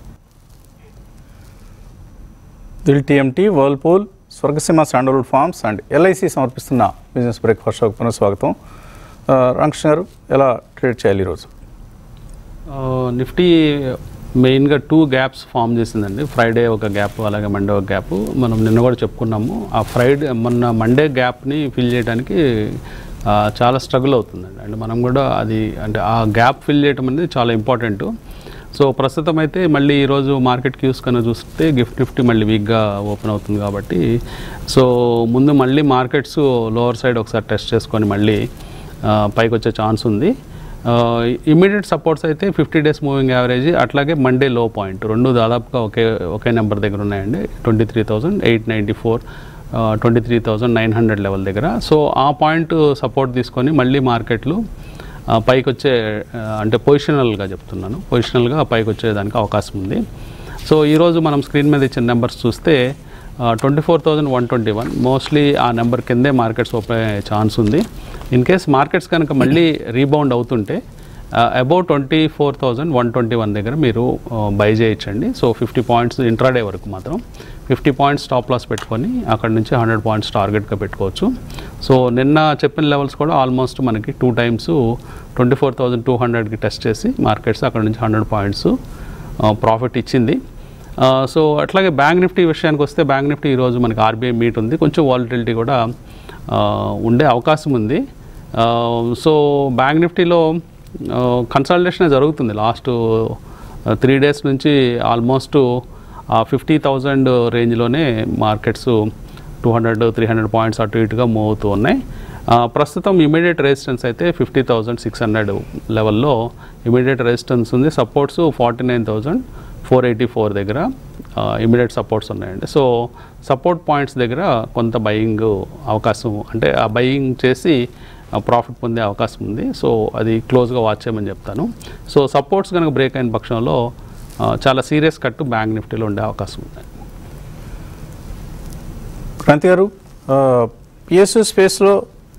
Dil TMT, Whirlpool, Swargaseema sandalwood farms and LIC సమర్పిస్తున్న బిజినెస్ బ్రేక్ఫాస్ట్ షోకి పునఃస్వాగతం. రామకృష్ణ గారు, ఎలా ట్రేడ్ చేయాలి ఈరోజు? నిఫ్టీ మెయిన్గా టూ గ్యాప్స్ ఫామ్ చేసిందండి. ఫ్రైడే ఒక గ్యాప్, అలాగే మండే ఒక గ్యాప్. మనం నిన్న కూడా చెప్పుకున్నాము, ఆ ఫ్రైడే మొన్న మండే గ్యాప్ని ఫిల్ చేయడానికి చాలా స్ట్రగుల్ అవుతుందండి. అండ్ మనం కూడా అది అంటే ఆ గ్యాప్ ఫిల్ చేయడం అనేది చాలా ఇంపార్టెంట్. సో ప్రస్తుతం అయితే మళ్ళీ ఈరోజు మార్కెట్ క్యూస్ కన్నా చూస్తే గిఫ్ట్ నిఫ్టీ మళ్ళీ వీక్గా ఓపెన్ అవుతుంది కాబట్టి, సో ముందు మళ్ళీ మార్కెట్స్ లోవర్ సైడ్ ఒకసారి టెస్ట్ చేసుకొని మళ్ళీ పైకి వచ్చే ఛాన్స్ ఉంది. ఇమీడియట్ సపోర్ట్స్ అయితే ఫిఫ్టీ డేస్ మూవింగ్ యావరేజ్, అట్లాగే మండే లో పాయింట్ రెండు దాదాపుగా ఒకే ఒకే నెంబర్ దగ్గర ఉన్నాయండి. Twenty three thousand eight ninety four twenty three thousand nine hundred level దగ్గర. సో ఆ పాయింట్ సపోర్ట్ తీసుకొని మళ్ళీ మార్కెట్లు పైకి వచ్చే, అంటే పొజిషనల్గా చెప్తున్నాను, పొజిషనల్గా పైకి వచ్చేదానికి అవకాశం ఉంది. సో ఈరోజు మనం స్క్రీన్ మీద ఇచ్చిన నెంబర్స్ చూస్తే twenty four thousand one twenty one mostly ఆ నెంబర్ కిందే మార్కెట్స్ ఓపెన్ అయ్యే ఛాన్స్ ఉంది. ఇన్ కేస్ మార్కెట్స్ కనుక మళ్ళీ రీబౌండ్ అవుతుంటే above twenty four thousand one twenty one దగ్గర మీరు బై చేయొచ్చండి. సో ఫిఫ్టీ పాయింట్స్ ఇంట్రాడే వరకు మాత్రం ఫిఫ్టీ పాయింట్స్ స్టాప్ లాస్ పెట్టుకొని అక్కడ నుంచి హండ్రెడ్ పాయింట్స్ టార్గెట్గా పెట్టుకోవచ్చు. సో నిన్న చెప్పిన లెవెల్స్ కూడా ఆల్మోస్ట్ మనకి two times twenty four thousand two హండ్రెడ్కి టెస్ట్ చేసి మార్కెట్స్ అక్కడ నుంచి హండ్రెడ్ పాయింట్స్ ప్రాఫిట్ ఇచ్చింది. సో అట్లాగే బ్యాంక్ నిఫ్టీ విషయానికి వస్తే బ్యాంక్ నిఫ్టీ ఈరోజు మనకి ఆర్బీఐ మీట్ ఉంది, కొంచెం వాలటిలిటీ కూడా ఉండే అవకాశం ఉంది. సో బ్యాంక్ నిఫ్టీలో కన్సల్టేషన్ జరుగుతుంది లాస్ట్ త్రీ డేస్ నుంచి. ఆల్మోస్ట్ ఫిఫ్టీ థౌజండ్ రేంజ్లోనే markets two hundred three hundred points అటు ఇటుగా మూవ్ అవుతూ ఉన్నాయి. ప్రస్తుతం ఇమీడియట్ రెసిస్టెన్స్ అయితే ఫిఫ్టీ థౌజండ్ సిక్స్ హండ్రెడ్ లెవెల్లో ఇమీడియట్ రెసిస్టెన్స్ ఉంది. Supports forty nine thousand four eighty four దగ్గర ఇమీడియట్ సపోర్ట్స్ ఉన్నాయండి. సో సపోర్ట్ పాయింట్స్ దగ్గర కొంత బయింగ్ అవకాశం, అంటే ఆ బయింగ్ చేసి ప్రాఫిట్ పొందే అవకాశం ఉంది. సో అది క్లోజ్గా వాచ్ చేయమని చెప్తాను. సో సపోర్ట్స్ కనుక బ్రేక్ అయిన పక్షంలో చాలా సీరియస్ కట్టు బ్యాంక్ నిఫ్టీలో ఉండే అవకాశం ఉంది. క్రాంతి గారు, పిఎస్యు స్పేస్లో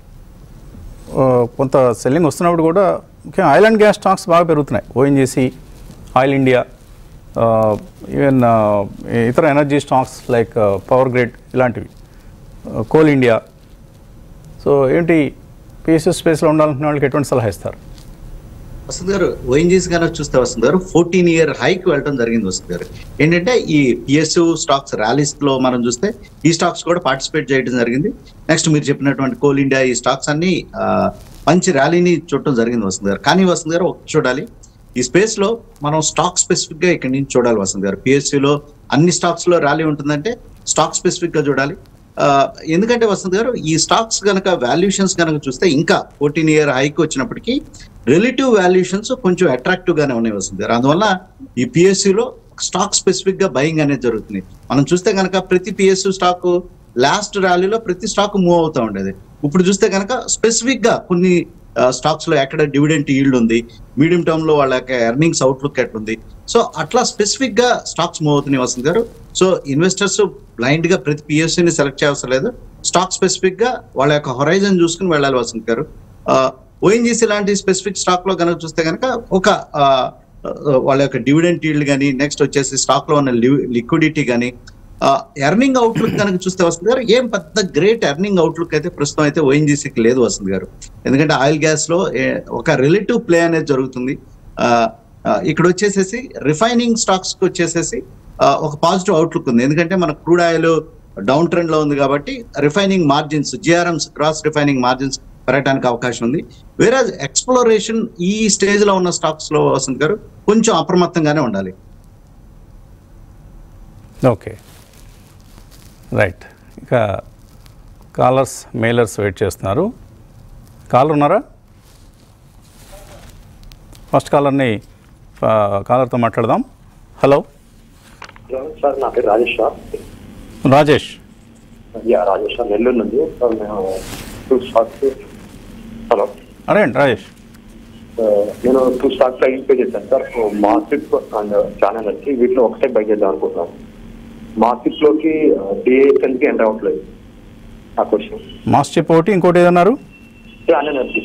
కొంత సెల్లింగ్ వస్తున్నప్పుడు కూడా ముఖ్యంగా ఆయిల్ అండ్ గ్యాస్ స్టాక్స్ బాగా పెరుగుతున్నాయి. ఓఎన్జీసీ, ఆయిల్ ఇండియా, ఈవెన్ ఇతర energy stocks like Power Grid ఇలాంటివి, కోల్ ఇండియా. సో ఏంటి పిఎస్యు స్పేస్లో ఉండాలనుకున్న వాళ్ళకి ఎటువంటి సలహా ఇస్తారు? వసంత్ గారు, ఓఎన్జీసీ గారు చూస్తే వసంత్ గారు ఫోర్టీన్ ఇయర్ హైక్ వెళ్ళడం జరిగింది. వసంత్ గారు ఏంటంటే ఈ పిఎస్యు స్టాక్స్ ర్యాలీస్ లో మనం చూస్తే ఈ స్టాక్స్ కూడా పార్టిసిపేట్ చేయడం జరిగింది. నెక్స్ట్ మీరు చెప్పినటువంటి కోల్ ఇండియా, ఈ స్టాక్స్ అన్ని మంచి ర్యాలీని చూడటం జరిగింది వసంత్ గారు. కానీ వసంత్ గారు ఒకటి చూడాలి, ఈ స్పేస్ లో మనం స్టాక్ స్పెసిఫిక్ గా ఇక్కడ నుంచి చూడాలి వసంత్ గారు. పిఎస్యులో అన్ని స్టాక్స్ లో ర్యాలీ ఉంటుందంటే స్టాక్ స్పెసిఫిక్ గా చూడాలి. ఎందుకంటే వసంత్ గారు ఈ స్టాక్స్ కనుక వాల్యుయేషన్స్ కనుక చూస్తే ఇంకా ఫోర్టీన్ ఇయర్ హైక్ వచ్చినప్పటికీ రిలేటివ్ వాల్యుయేషన్స్ కొంచెం అట్రాక్టివ్ గానే ఉన్నాయి వసంత్ గారు. అందువల్ల ఈ పిఎస్యులో స్టాక్ స్పెసిఫిక్ గా బయింగ్ అనేది జరుగుతుంది. మనం చూస్తే కనుక ప్రతి పిఎస్యు స్టాక్ లాస్ట్ ర్యాలీలో ప్రతి స్టాక్ మూవ్ అవుతూ ఉండేది. ఇప్పుడు చూస్తే కనుక స్పెసిఫిక్ గా కొన్ని స్టాక్స్ లో ఎక్కడ డివిడెంట్ ఈల్డ్ ఉంది, మీడియం టర్మ్ లో వాళ్ళ యొక్క ఎర్నింగ్స్ అవుట్లుక్ ఎట్లుంది, సో అట్లా స్పెసిఫిక్ గా స్టాక్స్ మూవ్ అవుతున్నాయి వసంత్ గారు. సో ఇన్వెస్టర్స్ బ్లైండ్ గా ప్రతి పిఎస్యూని సెలెక్ట్ చేయవసరం లేదు, స్టాక్ స్పెసిఫిక్ గా వాళ్ళ యొక్క హొరైజన్ చూసుకుని వెళ్ళాలి వసంత్ గారు. ఓఎన్జీసీ లాంటి స్పెసిఫిక్ స్టాక్ లో కనుక చూస్తే కనుక ఒక వాళ్ళ యొక్క డివిడెంట్ ఈల్డ్ కానీ, నెక్స్ట్ వచ్చేసి స్టాక్ లో ఉన్న లిక్విడిటీ కానీ, ఎర్నింగ్ అవుట్లుక్ కనుక చూస్తే వసంత్ గారు ఏం పెద్ద గ్రేట్ ఎర్నింగ్ అవుట్లుక్ అయితే ప్రస్తుతం అయితే ఓఎన్జీసీకి లేదు వసంత్ గారు. ఎందుకంటే ఆయిల్ గ్యాస్ లో ఒక రిలేటివ్ ప్లే అనేది జరుగుతుంది. ఇక్కడ వచ్చేసేసి రిఫైనింగ్ స్టాక్స్ కి వచ్చేసేసి ఒక పాజిటివ్ అవుట్లుక్ ఉంది. ఎందుకంటే మన క్రూడ్ ఆయిల్ డౌన్ ట్రెండ్ లో ఉంది కాబట్టి refining margins, GRMs, gross refining margins పెరగడానికి అవకాశం ఉంది. వేరే ఎక్స్ప్లోరేషన్ ఈ స్టేజ్ లో ఉన్న స్టాక్స్ లో వసంత్ గారు కొంచెం అప్రమత్తంగానే ఉండాలి. Okay, right. ఇక కాలర్స్, మెయిలర్స్ వెయిట్ చేస్తున్నారు. కాలర్ ఉన్నారా? ఫస్ట్ కాలర్ని కాలర్తో మాట్లాడదాం. హలో సార్, నా పేరు Rajesh sir. Rajesh yeah Rajesh sir, Nellore నుండి సార్. మేము టూ స్టాక్స్ హలో అరేండి రాజేష్. నేను టూ స్టాక్స్ ఐడెంటిఫై చేశాను సార్. మార్కెట్ అండ్ ఛానల్ వచ్చి వీటిలో ఒకటే బై చేద్దాం అనుకుంటున్నాం. మార్కెట్ లోకి డిఏఎస్ఎన్కి ఎంటర్ అవ్వట్లేదు. ఆ క్వశ్చన్. మాస్టిప్ ఒకటి, ఇంకోటి ఏదన్నారు? Swan Energy.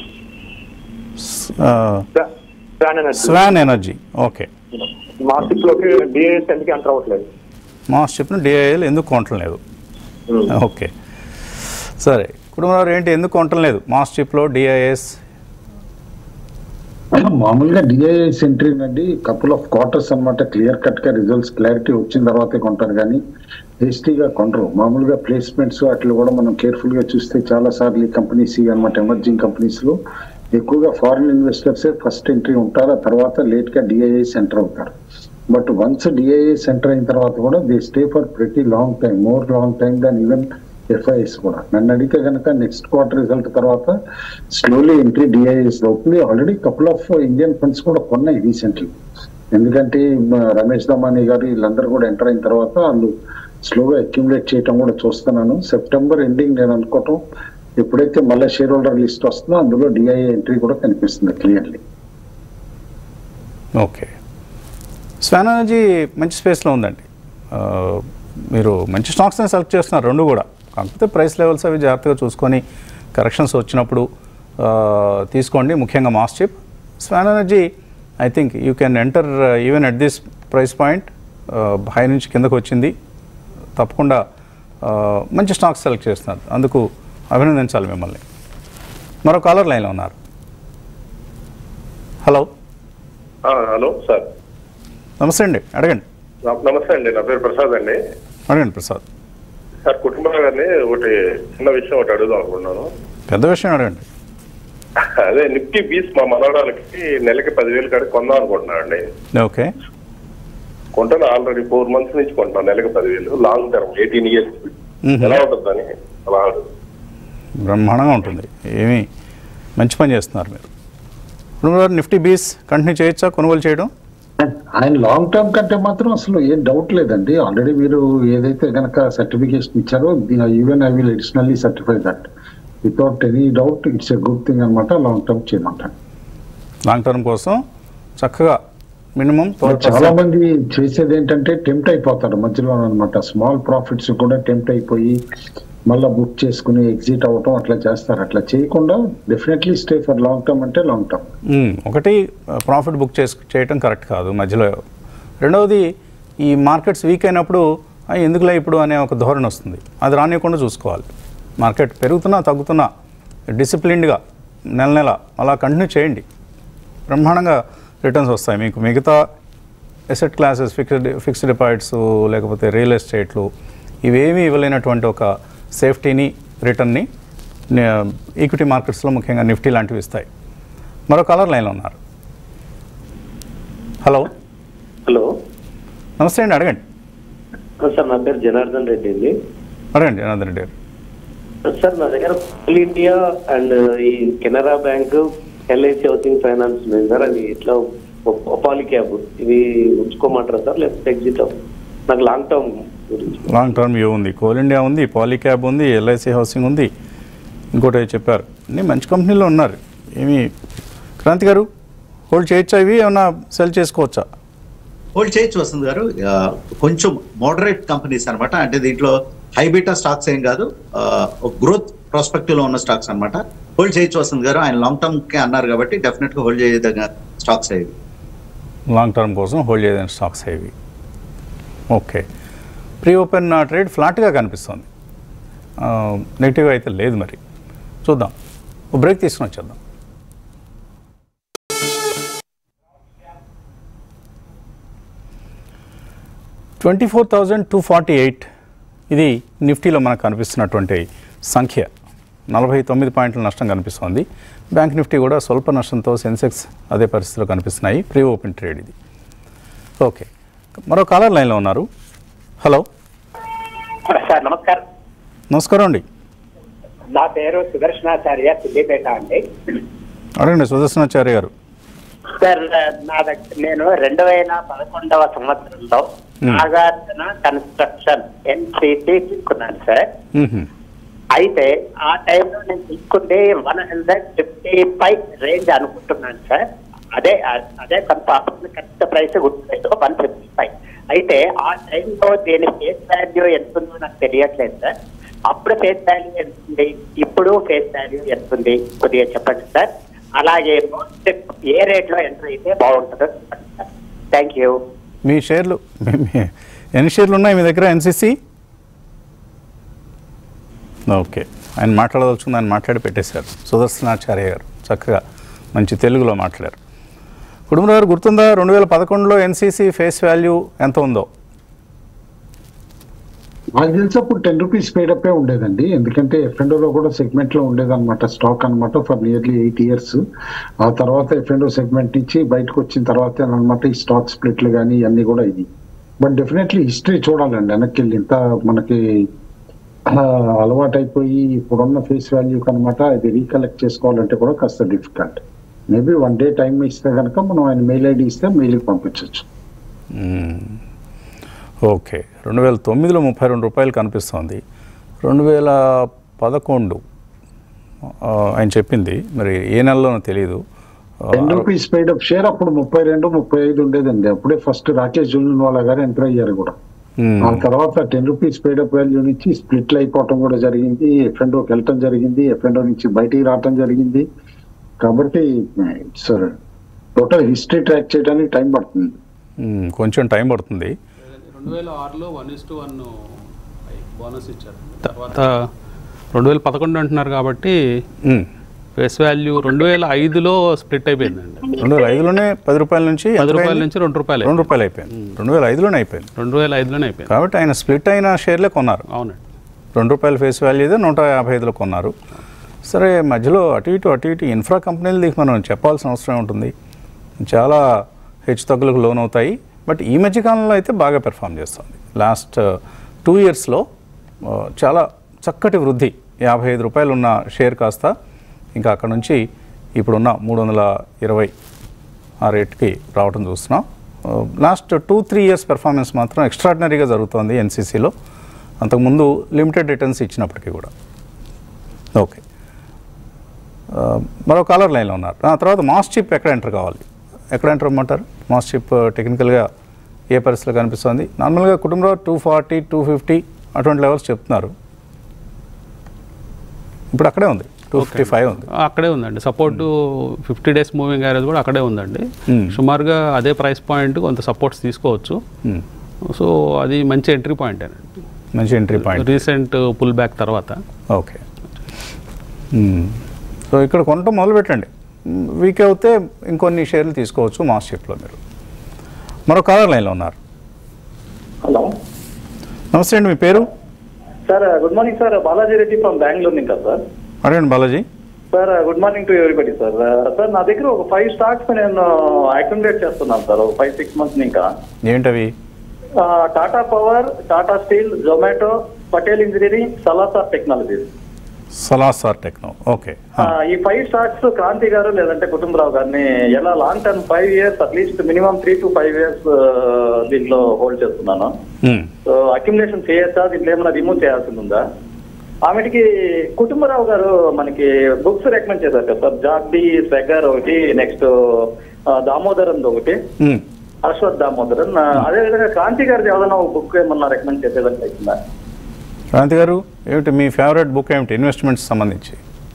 Swan Energy. Okay. Market లోకి డిఏఎస్ఎన్కి ఎంటర్ అవ్వట్లేదు. మాస్టిప్ను డిఐఎల్ ఎందుకు కొనటం లేదు? ఓకే, సరే. కుటుంబారు ఏంటి ఎందుకు కొనటం లేదు మాస్టిప్లో డిఐఎస్? మామూలుగా డిఐఎస్ ఎంట్రీ అండి కపుల్ ఆఫ్ క్వార్టర్స్ అనమాట. క్లియర్ కట్ గా రిజల్ట్స్ క్లారిటీ వచ్చిన తర్వాతే కొంటారు కానీ హేస్టీగా కొనరు. మామూలుగా ప్లేస్మెంట్స్ అట్లా కూడా మనం కేర్ఫుల్ గా చూస్తే చాలా సార్లు ఈ కంపెనీస్ అనమాట, ఎమర్జింగ్ కంపెనీస్ లో ఎక్కువగా ఫారిన్ ఇన్వెస్టర్స్ ఫస్ట్ ఎంట్రీ ఉంటారు, ఆ తర్వాత లేట్ గా డిఐఎస్ ఎంటర్ అవుతారు. బట్ వన్స్ డిఐఎస్ ఎంటర్ అయిన తర్వాత కూడా they stay for pretty long time, more long time than even FIs కూడా. నన్ను అడిగితే కనుక నెక్స్ట్ క్వార్టర్ రిజల్ట్ తర్వాత స్లోలీ ఎంట్రీ డిఐఎస్ అవుతుంది. Already couple of Indian funds కూడా కొన్నాయి రీసెంట్లీ. ఎందుకంటే రమేష్ దమానీ గారు వీళ్ళందరూ కూడా ఎంటర్ అయిన తర్వాత వాళ్ళు స్లోగా అక్యుములేట్ చేయటం కూడా చూస్తున్నాను. సెప్టెంబర్ ఎండింగ్ నేను అనుకోవటం ఎప్పుడైతే మళ్ళీ షేర్ హోల్డర్ లిస్ట్ వస్తుందో అందులో డిఐఏ ఎంట్రీ కూడా కనిపిస్తుంది క్లియర్లీ. ఓకే. స్వాన్ ఎనర్జీ మంచి స్పేస్లో ఉందండి. మీరు మంచి స్టాక్స్ని సెలెక్ట్ చేస్తున్నారు రెండు కూడా. కాకపోతే ప్రైస్ లెవెల్స్ అవి జాగ్రత్తగా చూసుకొని కరెక్షన్స్ వచ్చినప్పుడు తీసుకోండి. ముఖ్యంగా మాస్టిప్. Swan Energy I think you can enter even at this price point. High నుంచి కిందకు వచ్చింది. తప్పకుండా మంచి స్టాక్స్ సెలెక్ట్ చేస్తున్నారు, అందుకు అభినందించాలి మిమ్మల్ని. మరో కాలర్ లైన్లో ఉన్నారు. హలో. హలో సార్, నమస్తే అండి, అడగండి. నమస్తే అండి, నా పేరు ప్రసాద్ అండి. అడగండి ప్రసాద్. సార్, కుటుంబ గారిని ఒకటి చిన్న విషయం ఒకటి అడుగుదాం అనుకున్నాను. పెద్ద విషయం అడగండి. అదే నిఫ్టీ బీస్ మా మనవరాలకి నెలకి పదివేలు కాడికి కొందాం అనుకుంటున్నాను అండి. ఓకే. కొంటాను, ఆల్రెడీ ఫోర్ మంత్స్ నుంచి కొంటాను నెలకి పదివేలు, లాంగ్ టర్మ్ ఎయిటీన్ ఇయర్స్. ఎలా ఉంటుందని అలా బ్రహ్మాండంగా ఉంటుంది. ఏమీ మంచి పని చేస్తున్నారు మీరు. ఇప్పుడు నిఫ్టీ బీస్ కంటిన్యూ చేయొచ్చా కొనుగోలు చేయడం? ఆయన లాంగ్ టర్మ్ కంటే మాత్రం అసలు ఏం డౌట్ లేదండి. ఆల్రెడీ మీరు ఏదైతే కనుక సర్టిఫికేషన్ ఇచ్చారో even I will additionally certify that without any doubt it's a good thing అనమాట. లాంగ్ టర్మ్ చేయమంటాను. లాంగ్ టర్మ్ కోసం చక్కగా మినిమం చాలా మంది చేసేది ఏంటంటే టెంప్ట్ అయిపోతారు మధ్యలో అనమాట. స్మాల్ ప్రాఫిట్స్ కూడా టెంప్ట్ అయిపోయి మళ్ళీ బుక్ చేసుకుని ఎగ్జిట్ అవ్వటం అట్లా చేస్తారు. అట్లా చేయకుండా definitely stay for long term అంటే లాంగ్ టర్మ్. ఒకటి ప్రాఫిట్ బుక్ చేసు చేయటం కరెక్ట్ కాదు మధ్యలో. రెండవది ఈ మార్కెట్స్ వీక్ అయినప్పుడు ఎందుకులే ఇప్పుడు అనే ఒక ధోరణి వస్తుంది. అది రానియకుండా చూసుకోవాలి. మార్కెట్ పెరుగుతున్నా తగ్గుతున్నా డిసిప్లిన్డ్గా నెల నెల అలా కంటిన్యూ చేయండి. బ్రహ్మాండంగా రిటర్న్స్ వస్తాయి మీకు. మిగతా asset classes fixed fixed deposits లేకపోతే రియల్ ఎస్టేట్లు ఇవేమీ ఇవ్వలేనటువంటి ఒక సేఫ్టీని రిటర్న్ని ఈక్విటీ మార్కెట్స్లో ముఖ్యంగా నిఫ్టీ లాంటివి ఇస్తాయి. మరో కాలర్ లైన్లో ఉన్నారు. హలో హలో నమస్తే అండి, అడగండి. సార్ నా పేరు జనార్దన్ రెడ్డి అండి. అడగండి జనార్దన్ రెడ్డి గారు. సార్ నా దగ్గర కోల్ ఇండియా అండ్ ఈ Canara bank, LIC housing finance ఉంది సార్. అది ఇట్లా పాలీ క్యాబ్ ఇవి ఉంచుకోమంటారా సార్ లేకపోతే ఎగ్జిట్? నాకు లాంగ్ టర్మ్ గురించి. లాంగ్ టర్మ్ వ్యూ ఉంది. కోల్ ఇండియా ఉంది, పాలీ క్యాబ్ ఉంది, ఎల్ఐసి హౌసింగ్ ఉంది, ఇంకోటి చెప్పారు. అన్నీ మంచి కంపెనీలో ఉన్నారు. ఏమి క్రాంతి గారు హోల్డ్ చేయొచ్చా? ఇవి ఏమన్నా సెల్ చేసుకోవచ్చా? హోల్డ్ చేయొచ్చు వసంత్ గారు. కొంచెం మోడరేట్ కంపెనీస్ అనమాట. అంటే దీంట్లో హైబీటా స్టాక్స్ ఏం కాదు, గ్రోత్ ప్రాస్పెక్టివ్ లో ఉన్న స్టాక్స్ అనమాట. హోల్డ్ చేయొచ్చు వసంత్ గారు. ఆయన లాంగ్ టర్మ్ కే అన్నారు కాబట్టి డెఫినెట్ గా హోల్డ్ చేయదగ్గ స్టాక్స్ అయ్యి. లాంగ్ టర్మ్ కోసం హోల్డ్ చేయదగిన స్టాక్స్ అయ్యి. ఓకే. ప్రీ ఓపెన్ ట్రేడ్ ఫ్లాట్గా కనిపిస్తుంది, నెగిటివ్గా అయితే లేదు. మరి చూద్దాం, ఒక బ్రేక్ తీసుకుని వచ్చేద్దాం. Twenty four thousand two forty eight ఇది నిఫ్టీలో మనకు కనిపిస్తున్నటువంటి సంఖ్య. నలభై తొమ్మిది పాయింట్ల నష్టం కనిపిస్తోంది. బ్యాంక్ నిఫ్టీ కూడా స్వల్ప నష్టంతో, సెన్సెక్స్ అదే పరిస్థితిలో కనిపిస్తున్నాయి. ప్రీ ఓపెన్ ట్రేడ్ ఇది. ఓకే, మరో కాలర్ లైన్లో ఉన్నారు. హలో సార్, నమస్కారం. నమస్కారం అండి. నా పేరు సుదర్శనాచార్య, సిద్దిపేట అండి. అడగండి సుదర్శనాచార్య గారు. సార్ నా దగ్గర నేను రెండు వేల పదకొండవ సంవత్సరంలో నాగార్జున కన్స్ట్రక్షన్ ఎన్సిసి తీసుకున్నాను సార్. అయితే ఆ టైంలో నేను తీసుకుంటే one hundred fifty five range అనుకుంటున్నాను సార్. అదే అదే కొంత కరెక్ట్ ప్రైస్ గుర్తులేదు, వన్ ఫిఫ్టీ ఫైవ్. అయితే ఆ టైంలో దీని ఫేస్ వాల్యూ ఎంత ఉందో నాకు తెలియట్లేదు సార్. అప్పుడు ఫేస్ వాల్యూ ఎంత ఉంది, ఇప్పుడు ఫేస్ వాల్యూ ఎంత ఉంది కొద్దిగా చెప్పండి సార్. అలాగే ఏ రేట్లో ఎంటర్ అయితే బాగుంటుందో చెప్పండి సార్. Thank you. మీ షేర్లు ఎన్ని షేర్లు ఉన్నాయి మీ దగ్గర ఎన్సిసి? ఓకే, ఆయన మాట్లాడదలుచుకుంది, ఆయన మాట్లాడి పెట్టేశారు. సుదర్శనాచార్య గారు చక్కగా మంచి తెలుగులో మాట్లాడారు. కుటుంబరావు గారు గుర్తుందా రెండు వేల పదకొండులో ఎన్సిసి ఫేస్ వాల్యూ ఎంత ఉందో? నాకు తెలిసి అప్పుడు టెన్ రూపీస్ పేడప్పే ఉండేదండి. ఎందుకంటే ఎఫ్ఎండోలో కూడా సెగ్మెంట్ లో ఉండేదన్నమాట స్టాక్ అనమాట ఫర్ నియర్లీ ఎయిట్ ఇయర్స్. ఆ తర్వాత ఎఫ్ఎండో సెగ్మెంట్ నుంచి బయటకు వచ్చిన తర్వాత అనమాట ఈ స్టాక్ స్ప్లిట్లు కానీ ఇవన్నీ కూడా ఇది. బట్ డెఫినెట్లీ హిస్టరీ చూడాలండి వెనక్కి వెళ్ళి. ఇంత మనకి అలవాటు అయిపోయి ఇప్పుడున్న ఫేస్ వాల్యూ కనమాట ఇది రీకలెక్ట్ చేసుకోవాలంటే కూడా కాస్త difficult. Maybe one day time ఇస్తే కనుక మనం ఆయన మెయిల్ ఐడి ఇస్తే మెయిల్కి పంపించవచ్చు. ఓకే, రెండు వేల తొమ్మిదిలో ముప్పై రెండు రూపాయలు కనిపిస్తోంది. రెండు వేల పదకొండు ఆయన చెప్పింది, మరి ఏ నెలలోనో తెలియదు. Ten rupees paid up share అప్పుడు ముప్పై రెండు ముప్పై ఐదు ఉండేదండి. అప్పుడే ఫస్ట్ రాకేష్ జుల్వాలా గారు ఎంటర్ అయ్యారు కూడా. ఆ తర్వాత ten rupees paid up value నుంచి స్ప్లిట్లు అయిపోవటం కూడా జరిగింది. ఎఫ్ఎండోకి వెళ్ళటం జరిగింది, ఎఫ్ఎండో నుంచి బయటికి రావటం జరిగింది. కాబట్టి సార్ టోటల్ హిస్టరీ ట్రాక్ చేయడానికి టైం పడుతుంది, కొంచెం టైం పడుతుంది. రెండు వేల ఆరులో one is to one bonus ఇచ్చారు. తర్వాత రెండు వేల పదకొండు అంటున్నారు కాబట్టి ఫేస్ వాల్యూ రెండు వేల ఐదులో స్ప్లిట్ అయిపోయిందండి. రెండు వేల ఐదులోనే పది రూపాయల నుంచి పది రూపాయల నుంచి రెండు రూపాయలు రెండు రూపాయలు అయిపోయింది. రెండు వేల ఐదులోనే అయిపోయింది. రెండు వేల ఐదులోనే అయిపోయింది కాబట్టి ఆయన స్ప్లిట్ అయిన షేర్లే కొన్నారు. అవునండి, రెండు రూపాయల ఫేస్ వాల్యూ ఏదో నూట యాభై ఐదులో కొన్నారు. సరే, మధ్యలో అటు ఇటు అటు ఇటు ఇన్ఫ్రా కంపెనీలది మనం చెప్పాల్సిన అవసరం ఉంటుంది. చాలా హెచ్చు తగ్గులకు లోన్ అవుతాయి. బట్ ఈ మధ్యకాలంలో అయితే బాగా పెర్ఫామ్ చేస్తుంది. లాస్ట్ టూ ఇయర్స్లో చాలా చక్కటి వృద్ధి. యాభై ఐదు రూపాయలు ఉన్న షేర్ కాస్త ఇంకా అక్కడ నుంచి ఇప్పుడున్న మూడు వందల ఇరవై ఆ రేట్కి రావడం చూస్తున్నాం. Last two three years performance మాత్రం ఎక్స్ట్రాడినరీగా జరుగుతోంది ఎన్సీసీలో, అంతకుముందు లిమిటెడ్ రిటర్న్స్ ఇచ్చినప్పటికీ కూడా. ఓకే, మరో కాలర్ లైన్లో ఉన్నారు. ఆ తర్వాత మాస్ చిప్ ఎక్కడ ఎంటర్ కావాలి, ఎక్కడ ఎంటర్ అమ్మంటారు? మాస్ చిప్ టెక్నికల్గా ఏ పరిస్థితిలో కనిపిస్తుంది? నార్మల్గా కుటుంబంలో టూ ఫార్టీ టూ ఫిఫ్టీ అటువంటి లెవెల్స్ చెప్తున్నారు, ఇప్పుడు అక్కడే ఉంది, టూ ఫిఫ్టీ ఫైవ్ ఉంది, అక్కడే ఉందండి. Support fifty days moving average కూడా అక్కడే ఉందండి. సుమారుగా అదే ప్రైస్ పాయింట్ కొంత సపోర్ట్స్ తీసుకోవచ్చు. సో అది మంచి ఎంట్రీ పాయింట్ అండి, మంచి entry point recent pull back తర్వాత. ఓకే, సో ఇక్కడ కొనటం మొదలు పెట్టండి, వీక్ అవుతే ఇంకొన్ని షేర్లు తీసుకోవచ్చు మాస్ షిప్లో మీరు. మరో కాలర్ లైన్లో ఉన్నారు. హలో, నమస్తే అండి, మీ పేరు? Sir good morning sir, Balaji Reddy from Bengaluru ఇంకా సార్. అడగండి Balaji. Sir good morning to everybody sir. Sir నా దగ్గర ఒక ఫైవ్ స్టాక్స్ నేను అక్యుములేట్ చేస్తున్నాను సార్, ఒక ఫైవ్ సిక్స్ మంత్స్ ఇంకా. ఏంటవి? Tata power, Tata steel, Zomato, Patel engineering, Salasar technologies. Salasar techno, okay. ఈ ఫైవ్ స్టాక్స్ క్రాంతి గారు లేదంటే కుటుంబరావు గారిని ఎలా long term five years at least minimum three to five years దీంట్లో హోల్డ్ చేస్తున్నాను. సో అక్యుములేషన్ చేయొచ్చా, దీంట్లో ఏమైనా రిమూవ్ చేయాల్సింది ఉందా? ఆమెకి కుటుంబరావు గారు మనకి బుక్స్ రికమెండ్ చేశారు కదా సార్, జాగ్డి స్వెగర్ ఒకటి, నెక్స్ట్ దామోదరన్ ఒకటి, అశ్వత్ దామోదరన్. అదేవిధంగా క్రాంతి గారిది ఏదైనా ఒక బుక్ ఏమన్నా రికమెండ్ చేసేదానికి అవుతుందా? క్రాంతి గారు ఏమిటి మీ ఫేవరెట్ బుక్ ఏమిటి ఇన్వెస్ట్మెంట్స్ సంబంధించి?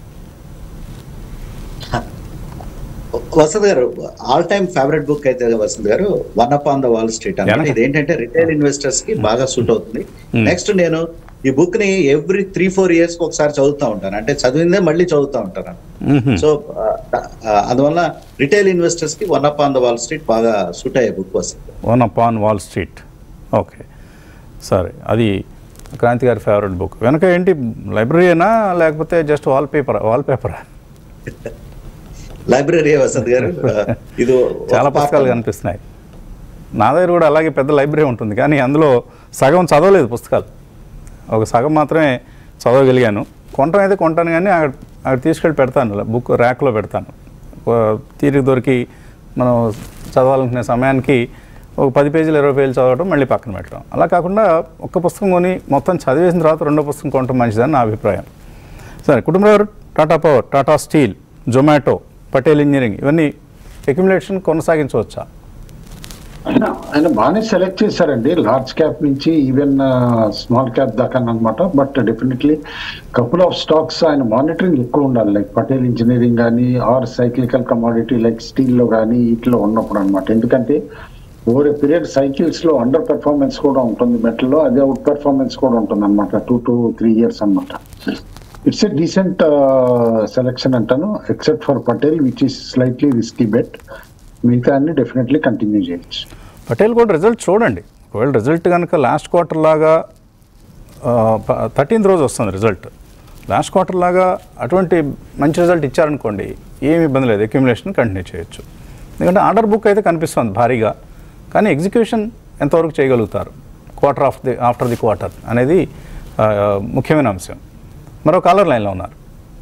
వసంత్ గారు ఆల్ టైమ్ ఫేవరెట్ బుక్ అయితే వసంత్ గారు one up on the wall street అంటే ఇది ఏంటంటే రిటైల్ ఇన్వెస్టర్స్ కి బాగా సూట్ అవుతుంది. నెక్స్ట్ నేను ఈ బుక్ ని ఎవ్రీ త్రీ ఫోర్ ఇయర్స్ కి ఒకసారి చదువుతూ ఉంటాను, అంటే చదివిందే మళ్ళీ చదువుతూ ఉంటాను. సో అందువల్ల రిటైల్ ఇన్వెస్టర్స్ కి one up on the wall street బాగా సూట్ అయ్యే బుక్ వస్తుంది. One up on wall street, okay సరే. అది క్రాంతి గారి ఫేవరెట్ బుక్. వెనక ఏంటి లైబ్రరీనా లేకపోతే జస్ట్ వాల్ పేపర్ వాల్ పేపరా? లైబ్రరీ వసంత్ గారు, ఇది చాలా పుస్తకాలు కనిపిస్తున్నాయి. నా దగ్గర కూడా అలాగే పెద్ద లైబ్రరీ ఉంటుంది, కానీ అందులో సగం చదవలేదు పుస్తకాలు, ఒక సగం మాత్రమే చదవగలిగాను. కొంటాం అయితే కొంటాను, కానీ అక్కడ అక్కడ తీసుకెళ్ళి పెడతాను, బుక్ ర్యాక్లో పెడతాను. తీరిక దొరికి మనం చదవాలనుకునే సమయానికి ఒక పది పేజీలు ఇరవై పేజీలు చదవడం, మళ్ళీ పక్కన పెట్టడం. అలా కాకుండా ఒక్క పుస్తకం కొని మొత్తం చదివేసిన తర్వాత రెండో పుస్తకం కొనడం మంచిదని నా అభిప్రాయం. సరే, Kutumbarao, Tata power, Tata steel, Zomato, Patel engineering ఇవన్నీ అక్యుములేషన్ కొనసాగించవచ్చా? ఆయన ఆయన బాగానే సెలెక్ట్ చేశారండి, లార్జ్ క్యాప్ నుంచి ఈవెన్ స్మాల్ క్యాప్ దాకా అనమాట. But definitely couple of stocks ఆయన మానిటరింగ్ ఎక్కువ ఉండాలి, లైక్ పటేల్ ఇంజనీరింగ్ కానీ ఆర్ సైక్లికల్ కమాడిటీ లైక్ స్టీల్లో కానీ ఇట్లా ఉన్నప్పుడు అనమాట. ఎందుకంటే ఓవర్ ఏ పీరియడ్ సైకిల్స్ లో అండర్ పెర్ఫార్మెన్స్ కూడా ఉంటుంది మెటల్లో, అదే అవుట్ పెర్ఫార్మెన్స్ కూడా ఉంటుంది అనమాట, టూ టు త్రీ ఇయర్స్ అనమాట. ఇట్స్ ఎ డీసెంట్ సెలెక్షన్ అంటాను, except for Patel which is slightly risky bet. మిగతా అన్ని డెఫినెట్లీ కంటిన్యూ చేయొచ్చు. పటేల్ కూడా రిజల్ట్ చూడండి, ఒకవేళ రిజల్ట్ కనుక లాస్ట్ క్వార్టర్ లాగా థర్టీన్త్ రోజు వస్తుంది రిజల్ట్, లాస్ట్ క్వార్టర్ లాగా అటువంటి మంచి రిజల్ట్ ఇచ్చారనుకోండి ఏమి ఇబ్బంది లేదు, అక్యుములేషన్ కంటిన్యూ చేయొచ్చు. ఎందుకంటే ఆర్డర్ బుక్ అయితే కనిపిస్తుంది భారీగా, కానీ ఎగ్జిక్యూషన్ ఎంతవరకు చేయగలుగుతారు quarter of the after the quarter అనేది ముఖ్యమైన అంశం. మరో కాలర్ లైన్లో ఉన్నారు.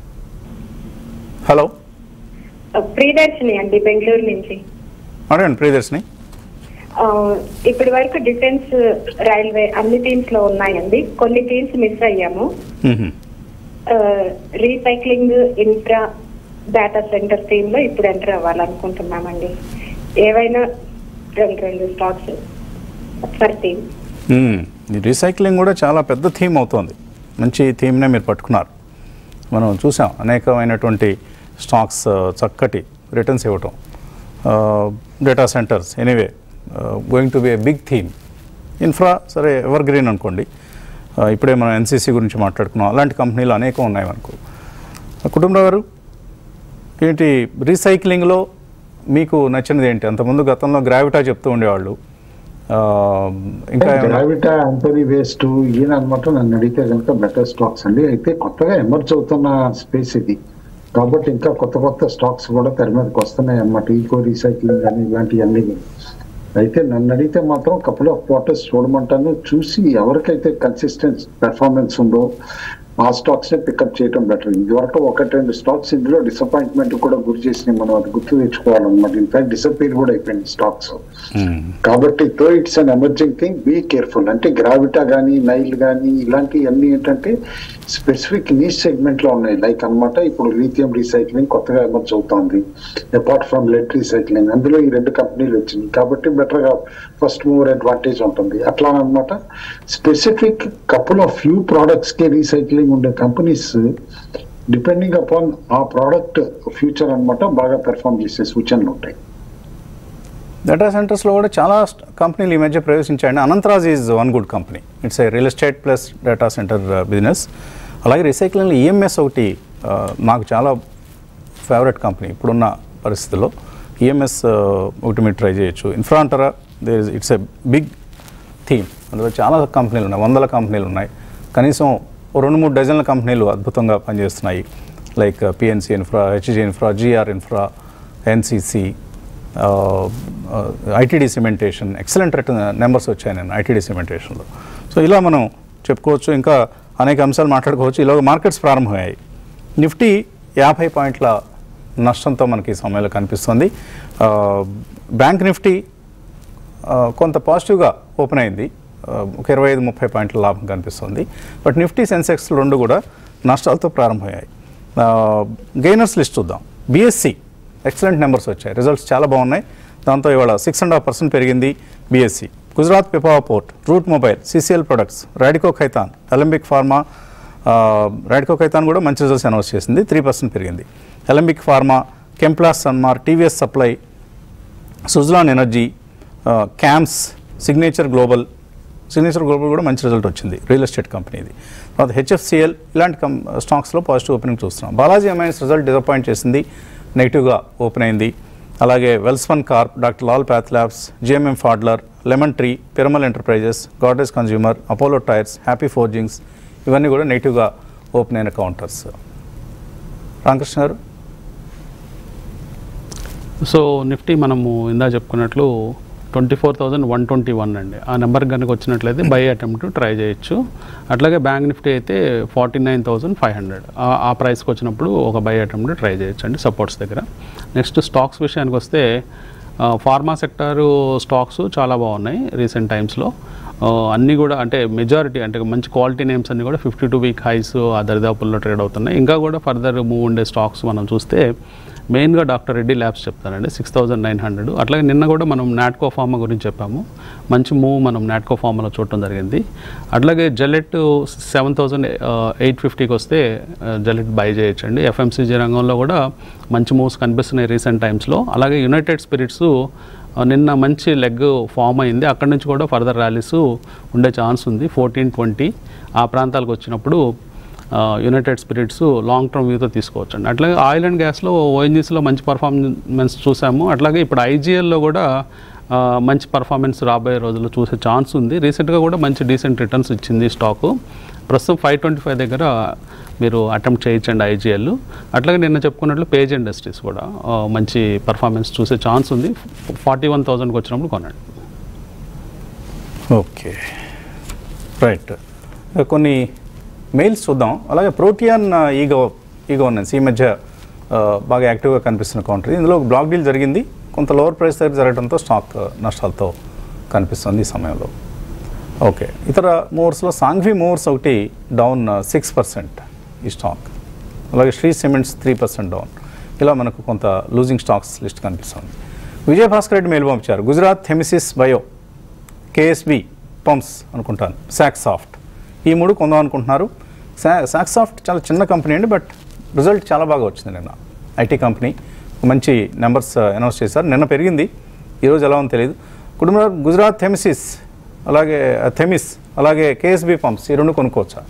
హలో, ప్రియదర్శిని అండి, బెంగళూరు నుంచి. అడగండి ప్రియదర్శిని. ఇప్పటి వరకు డిఫెన్స్, రైల్వే అన్ని టీమ్స్ లో ఉన్నాయండి, కొన్ని టీమ్స్ మిస్ అయ్యాము. Recycling, infra, data center team లో ఇప్పుడు ఎంటర్ అవ్వాలనుకుంటున్నామండి. ఏవైనా రెండు రెండు స్టాక్స్ ఫర్ టీమ్. రీసైక్లింగ్ కూడా చాలా పెద్ద థీమ్ అవుతుంది, మంచి థీమ్నే మీరు పట్టుకున్నారు. మనం చూసాం అనేకమైనటువంటి స్టాక్స్ చక్కటి రిటర్న్స్ ఇవ్వటం. Data centers anyway going to be a big theme. Infra సరే ఎవర్ గ్రీన్ అనుకోండి, ఇప్పుడే మనం ఎన్సీసీ గురించి మాట్లాడుకున్నాం, అలాంటి కంపెనీలు అనేకం ఉన్నాయి మనకు. కుటుంబరావు గారు ఏంటి రీసైక్లింగ్లో మీకు నచ్చినది ఏంటి? అంతకుముందు గతంలో గ్రావిటా చెప్తూ ఉండేవాళ్ళు, ఇంకా గ్రావిటా, అంటోనీ వేస్ట్ ఈయన అనమాట. నన్ను అడిగితే కనుక బెటర్ స్టాక్స్ అండి. అయితే కొత్తగా ఎమర్జ్ అవుతున్న స్పేస్ ఇది కాబట్టి ఇంకా కొత్త కొత్త స్టాక్స్ కూడా తెర మీదకి వస్తున్నాయి అన్నమాట, ఈకో రీసైక్లింగ్ అని ఇలాంటివన్నీ. అయితే నన్ను అడిగితే మాత్రం కపుల్ ఆఫ్ క్వార్టర్స్ చూడమంటాను, చూసి ఎవరికైతే కన్సిస్టెంట్ పెర్ఫార్మెన్స్ ఉందో ఆ స్టాక్స్ ని పికప్ చేయడం బెటర్. ఇదివరకు ఒకటి రెండు స్టాక్స్ ఇందులో డిసప్పాయింట్మెంట్ కూడా గురి చేసినాయి, మనం అది గుర్తు తెచ్చుకోవాలన్నమాట. ఇన్ఫాక్ట్ డిసప్పేర్ కూడా అయిపోయింది స్టాక్స్. కాబట్టి తో it's an emerging thing, be careful. అంటే గ్రావిటా కానీ నైల్ కానీ ఇలాంటివన్నీ ఏంటంటే స్పెసిఫిక్ నీష్ సెగ్మెంట్ లో ఉన్నాయి. లైక్ అనమాట ఇప్పుడు లిథియం రీసైక్లింగ్ కొత్తగా ఎమర్జ్ అవుతుంది, అపార్ట్ ఫ్రమ్ లెడ్ రీసైక్లింగ్. అందులో ఈ రెండు కంపెనీలు వచ్చినాయి కాబట్టి బెటర్ గా ఫస్ట్ మూవర్ అడ్వాంటేజ్ ఉంటుంది. అట్లా అనమాట specific couple of few products కి రీసైక్లింగ్ ఉండే కంపెనీస్ డిపెండింగ్ అపాన్ ఆ ప్రోడక్ట్ ఫ్యూచర్ అనమాట బాగా పెర్ఫార్మ్ చేసే సూచనలు ఉంటాయి. డేటా సెంటర్స్లో కూడా చాలా కంపెనీలు ఈ మధ్య ప్రవేశించాయండి. Anantraj is one good company. It's a real estate plus data center business. అలాగే రీసైక్లింగ్లో ఈఎంఎస్ ఒకటి నాకు చాలా ఫేవరెట్ కంపెనీ ఇప్పుడున్న పరిస్థితుల్లో. ఈఎంఎస్ ఒకటి మీరు ట్రై చేయొచ్చు. ఇన్ఫ్రాంటరా they it's a big theme. అందులో చాలా కంపెనీలు ఉన్నాయి, వందల కంపెనీలు ఉన్నాయి. కనీసం రెండు మూడు డజన్ల కంపెనీలు అద్భుతంగా పనిచేస్తున్నాయి. Like PNC infra, HG infra, GR infra, NCC, ITD cementation. Excellent rate numbers వచ్చాయి నేను ఐటీడీ సిమెంటేషన్లో. సో ఇలా మనం చెప్పుకోవచ్చు, ఇంకా అనేక అంశాలు మాట్లాడుకోవచ్చు. ఈలోగా మార్కెట్స్ ప్రారంభమయ్యాయి. నిఫ్టీ యాభై పాయింట్ల నష్టంతో మనకి ఈ సమయంలో కనిపిస్తుంది. బ్యాంక్ నిఫ్టీ కొంత పాజిటివ్గా ఓపెన్ అయింది, ఒక ఇరవై ఐదు ముప్పై పాయింట్ల లాభం కనిపిస్తుంది. బట్ నిఫ్టీ సెన్సెక్స్ రెండు కూడా నష్టాలతో ప్రారంభమయ్యాయి. గెయినర్స్ లిస్ట్ చూద్దాం. బీఎస్సీ ఎక్సలెంట్ నెంబర్స్ వచ్చాయి, రిజల్ట్స్ చాలా బాగున్నాయి. దాంతో ఇవాళ సిక్స్ అండ్ హాఫ్ పర్సెంట్ పెరిగింది BSE. Gujarat Pipavav port, Route Mobile, CCL products, Radico Khaitan, Alembic pharma. Radico Khaitan కూడా మంచి రిజల్ట్స్ అనౌన్స్ చేసింది, త్రీ పర్సెంట్ పెరిగింది. Alembic pharma, Chemplast Sanmar, TVS supply, Suzlon energy, CAMS, Signature Global. Signature Global కూడా మంచి రిజల్ట్ వచ్చింది, రియల్ ఎస్టేట్ కంపెనీది. తర్వాత హెచ్ఎఫ్సిఎల్ ఇలాంటి కం స్టాక్స్లో పాజిటివ్ ఓపెనింగ్ చూస్తున్నాం. బాలాజీ అమైన్స్ రిజల్ట్ డిసప్పాయింట్ చేసింది, నెగిటివ్గా ఓపెన్ అయింది. అలాగే Welspun corp, doctor Lal path labs, GMM Pfaudler, lemon tree, Piramal enterprises, Godrej consumer, Apollo tyres, happy forgings ఇవన్నీ కూడా నెగిటివ్గా ఓపెన్ అయిన కౌంటర్స్. రామకృష్ణ గారు. సో నిఫ్టీ మనము ఇందా చెప్పుకున్నట్లు twenty four thousand one twenty one అండి, ఆ నెంబర్ కనుక వచ్చినట్లయితే బై అటెంప్ట్ ట్రై చేయొచ్చు. అట్లాగే బ్యాంక్ నిఫ్టీ అయితే forty nine thousand five hundred ఆ ప్రైస్కి వచ్చినప్పుడు ఒక బై అటెంప్ట్ ట్రై చేయొచ్చు అండి సపోర్ట్స్ దగ్గర. నెక్స్ట్ స్టాక్స్ విషయానికి వస్తే ఫార్మా సెక్టారు స్టాక్స్ చాలా బాగున్నాయి రీసెంట్ టైమ్స్లో. అన్నీ కూడా అంటే మెజారిటీ అంటే మంచి క్వాలిటీ నేమ్స్ అన్నీ కూడా ఫిఫ్టీ టూ వీక్ హైస్ ఆ దరిదాపుల్లో ట్రేడ్ అవుతున్నాయి. ఇంకా కూడా ఫర్దర్ మూవ్ ఉండే స్టాక్స్ మనం చూస్తే మెయిన్గా డాక్టర్ రెడ్డి ల్యాబ్స్ చెప్తానండి, సిక్స్ థౌజండ్ నైన్ హండ్రెడ్. అట్లాగే నిన్న కూడా మనం నాట్కో ఫార్మా గురించి చెప్పాము, మంచి మూవ్ మనం నాట్కో ఫార్మాలో చూడటం జరిగింది. అట్లాగే జెలెట్ సెవెన్ థౌజండ్ ఎయిట్ ఫిఫ్టీకి వస్తే జెలెట్ బై చేయొచ్చండి. ఎఫ్ఎంసీజీ రంగంలో కూడా మంచి మూవ్స్ కనిపిస్తున్నాయి రీసెంట్ టైమ్స్లో. అలాగే యునైటెడ్ స్పిరిట్స్ నిన్న మంచి లెగ్ ఫామ్ అయింది, అక్కడి నుంచి కూడా ఫర్దర్ ర్యాలీస్ ఉండే ఛాన్స్ ఉంది. ఫోర్టీన్ ట్వంటీ ఆ ప్రాంతాలకు వచ్చినప్పుడు యునైటెడ్ స్పిరిట్స్ లాంగ్ టర్మ్ వ్యూతో తీసుకోవచ్చు అండి. అట్లాగే ఆయిల్ అండ్ గ్యాస్లో ఓఎన్జీసీలో మంచి పర్ఫార్మెన్స్ చూసాము. అట్లాగే ఇప్పుడు ఐజీఎల్లో కూడా మంచి పర్ఫార్మెన్స్ రాబోయే రోజుల్లో చూసే ఛాన్స్ ఉంది. రీసెంట్గా కూడా మంచి డీసెంట్ రిటర్న్స్ ఇచ్చింది స్టాకు. ప్రస్తుతం ఫైవ్ ట్వంటీ ఫైవ్ దగ్గర మీరు అటెంప్ట్ చేయొచ్చండి ఐజీఎల్. అట్లాగే నిన్న చెప్పుకున్నట్లు పేజ్ ఇండస్ట్రీస్ కూడా మంచి పర్ఫార్మెన్స్ చూసే ఛాన్స్ ఉంది, ఫార్టీ వన్ థౌజండ్కి వచ్చినప్పుడు కొనండి. ఓకే రైట్, కొన్ని మెయిల్స్ చూద్దాం. అలాగే ప్రోటియాన్ ఈగో ఈగో ఉన్నాయి ఈ మధ్య బాగా యాక్టివ్గా కనిపిస్తున్న కౌంటర్. ఇందులో ఒక బ్లాక్ డీల్ జరిగింది, కొంత లోవర్ ప్రైస్ దగ్గర జరగడంతో స్టాక్ నష్టాలతో కనిపిస్తుంది ఈ సమయంలో. ఓకే, ఇతర మూవర్స్లో సాంఘ్వి మూవర్స్ ఒకటి డౌన్ సిక్స్ పర్సెంట్ ఈ స్టాక్. అలాగే Shree cements three percent down. ఇలా మనకు కొంత లూజింగ్ స్టాక్స్ లిస్ట్ కనిపిస్తుంది. విజయభాస్కర్ రెడ్డి మెయిల్ పంపించారు. గుజరాత్ హెమిసిస్ బయో, కేఎస్బి పంప్స్ అనుకుంటాను, సాక్స్ సాఫ్ట్ ఈ మూడు కొందాం అనుకుంటున్నారు. సా సాక్స్ సాఫ్ట్ చాలా చిన్న కంపెనీ అండి, బట్ రిజల్ట్ చాలా బాగా వచ్చింది నిన్న. ఐటీ కంపెనీ మంచి నెంబర్స్ అనౌన్స్ చేశారు, నిన్న పెరిగింది, ఈరోజు ఎలా ఉందో తెలియదు. కుటుంబ గుజరాత్ థెమిసిస్ అలాగే థెమిస్ అలాగే కేఎస్బి పంప్స్ ఈ రెండు కొనుక్కోవచ్చా?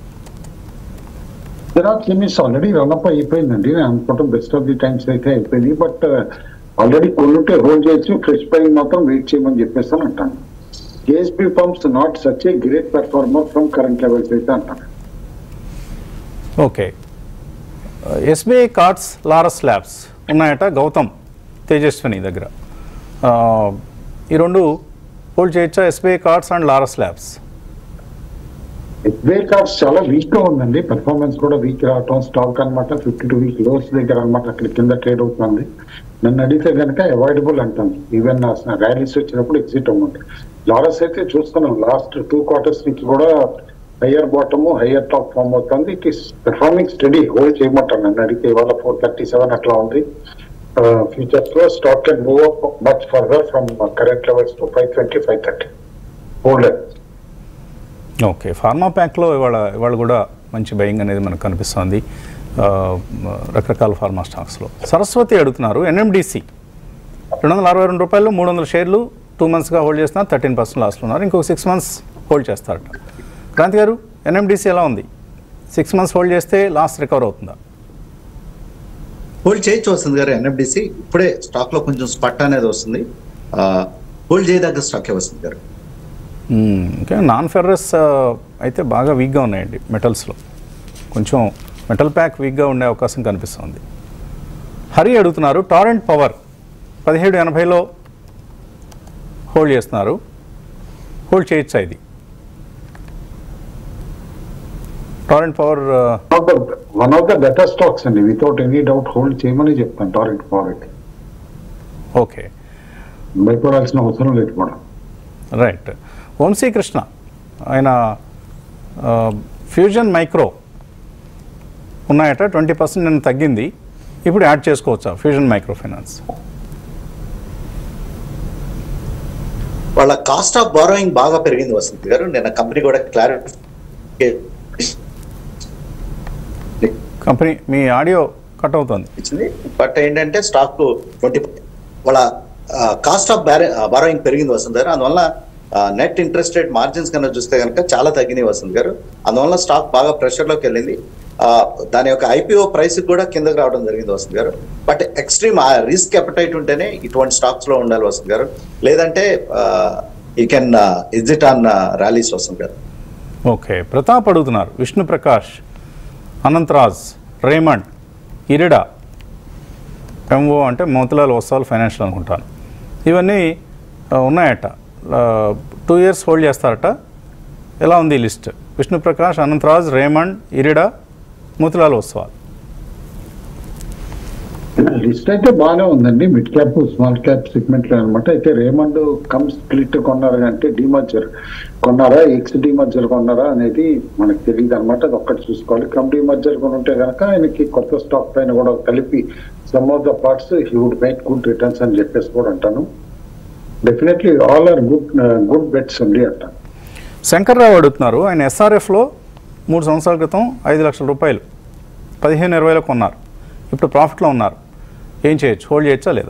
గుజరాత్ థెమిస్ ఆల్రెడీ రన్అప్ అయిపోయిందండి, నేను అనుకుంటాం బెస్ట్ ఆఫ్ ది టైమ్స్ అయితే అయిపోయింది. బట్ ఆల్రెడీ కొనుంటే హోల్డ్ చేయొచ్చు, ఫ్రెష్ బయింగ్ మాత్రం వెయిట్ చేయమని చెప్పేసి అంటాను. KSB pumps not such a great performer from current levels అయితే అంటాను. Okay, SBI cards Laurus labs ఉన్నాయట గౌతమ్ తేజస్విని దగ్గర. ఈ రెండు హోల్డ్ చేయొచ్చా? SBI cards and Laurus labs. SBI cards చాలా వీక్ గా ఉందండి, పెర్ఫార్మెన్స్ కూడా వీక్ రావటం, స్టాక్ అనమాట ఫిఫ్టీ టూ వీక్ లోస్ దగ్గర అనమాట అక్కడ కింద ట్రేడ్ అవుతుంది. నన్ను అడిగితే కనుక అవాయిడబుల్ అంటాను, ఈవెన్ ర్యాలీస్ వచ్చినప్పుడు ఎగ్జిట్ అవ్వమంటే. లారస్ అయితే చూస్తున్నాం లాస్ట్ టూ క్వార్టర్స్ నుంచి కూడా higher bottom higher top form అవుతుంది. It is performing steady, hold చేయమంటాను నన్ను అడిగితే. ఇవాళ ఫోర్ థర్టీ సెవెన్ అట్లా ఉంది. ఫ్యూచర్స్ లో stock can move up much further from current levels to five twenty five thirty hold. Okay, pharma ప్యాక్లో ఇవాళ ఇవాళ కూడా మంచి బయింగ్ అనేది మనకు కనిపిస్తుంది రకరకాల ఫార్మా స్టాక్స్లో. సరస్వతి అడుగుతున్నారు, ఎన్ఎండిసి రెండు వందల అరవై రెండు రూపాయలు మూడు వందల షేర్లు టూ మంత్స్గా హోల్డ్ చేస్తున్నారు, థర్టీన్ పర్సెంట్ లాస్లో ఉన్నారు, ఇంకొక సిక్స్ మంత్స్ హోల్డ్ చేస్తారట. క్రాంతి గారు, ఎన్ఎండిసి ఎలా ఉంది? సిక్స్ మంత్స్ హోల్డ్ చేస్తే లాస్ట్ రికవర్ అవుతుందా? హోల్డ్ చేయొచ్చు వస్తుంది గారు. ఎన్ఎఫ్డిసి ఇప్పుడే స్టాక్ లో కొంచెం స్పట్ అనేది వస్తుంది, హోల్డ్ చేయదగ్గ స్టాక్ వస్తుంది గారు. ఇంకా నాన్ ఫెర్రస్ అయితే బాగా వీక్గా ఉన్నాయండి మెటల్స్లో, కొంచెం మెటల్ ప్యాక్ వీక్గా ఉండే అవకాశం కనిపిస్తుంది. హరి అడుగుతున్నారు, టారెంట్ పవర్ పదిహేడు ఎనభైలో హోల్డ్ చేస్తున్నారు, హోల్డ్ చేయొచ్చా ఇది? Torrent power one of the better stocks అండి, వితౌట్ ఎనీ డౌట్ హోల్డ్ చేయమని చెప్తాను టారెంట్ పవర్. ఓకే, భయపడాల్సిన అవసరం లేదు కూడా. రైట్. వంశీ కృష్ణ ఆయన ఫ్యూజన్ మైక్రో ఉన్నాయట, ట్వంటీ పర్సెంట్ నేను తగ్గింది, ఇప్పుడు యాడ్ చేసుకోవచ్చా ఫ్యూజన్ మైక్రో ఫైనాన్స్? వాళ్ళ కాస్ట్ ఆఫ్ బారోయింగ్ బాగా పెరిగింది వసంత్ గారు. నేను కంపెనీ కూడా క్లారిటీ కంపెనీ మీ ఆడియో కట్ అవుతుంది ఇచ్చింది, బట్ ఏంటంటే స్టాక్ ట్వంటీ వాళ్ళ కాస్ట్ ఆఫ్ బారోయింగ్ పెరిగింది వసంత్ గారు. అందువల్ల నెట్ ఇంట్రెస్ట్ రేట్ మార్జిన్స్ కన్నా చూస్తే కనుక చాలా తగ్గినాయి వసంత్ గారు. అందువల్ల స్టాక్ బాగా ప్రెషర్ లోకి వెళ్ళింది. దాని యొక్క ఐపీఓ ప్రైస్ కూడా కిందకి రావడం జరిగింది వసంత్ గారు. బట్ ఎక్స్ట్రీమ్ రిస్క్ అపెటైట్ ఉంటేనే ఇటువంటి స్టాక్స్ లో ఉండాలి వసంత్ గారు, లేదంటే you can exit on rallies Vasant గారు. ఓకే, ప్రతాప్ అడుగుతున్నారు, విష్ణు ప్రకాష్, అనంతరాజ్, రేమండ్, ఇరిడా, ఎంఓ అంటే మోతిలాల్ ఒస్వాల్ ఫైనాన్షియల్ అనుకుంటాను, ఇవన్నీ ఉన్నాయట, టూ ఇయర్స్ హోల్డ్ చేస్తారట. ఎలా ఉంది లిస్ట్? విష్ణు ప్రకాష్, అనంతరాజ్, రేమండ్, ఇరిడా, మోతిలాల్ ఒస్వాల్. లిస్ట్ అయితే బాగానే ఉందండి, mid cap small cap segment లో అనమాట. అయితే రేమండ్ కమ్ స్ప్లిట్ కొన్నారా అంటే డిమర్జర్ కొన్నారా, ఎక్స్ డిమర్జర్ కొన్నారా అనేది మనకు తెలియదు అనమాట. అది ఒక్కటి చూసుకోవాలి. కమ్ డిమర్జర్ కొని ఉంటే కనుక ఆయనకి కొత్త స్టాక్ పైన కూడా కలిపి sum of the parts he would make good returns అని చెప్పేసి కూడా అంటాను. Definitely all are good good bets అండి అంటాను. శంకర్రావు అడుగుతున్నారు, ఆయన ఎస్ఆర్ఎఫ్లో మూడు సంవత్సరాల క్రితం ఐదు లక్షల రూపాయలు పదిహేను ఇరవైలో కొన్నారు, ఇప్పుడు ప్రాఫిట్లో ఉన్నారు, ఏం చేయొచ్చు? హోల్డ్ చేయొచ్చా లేదా?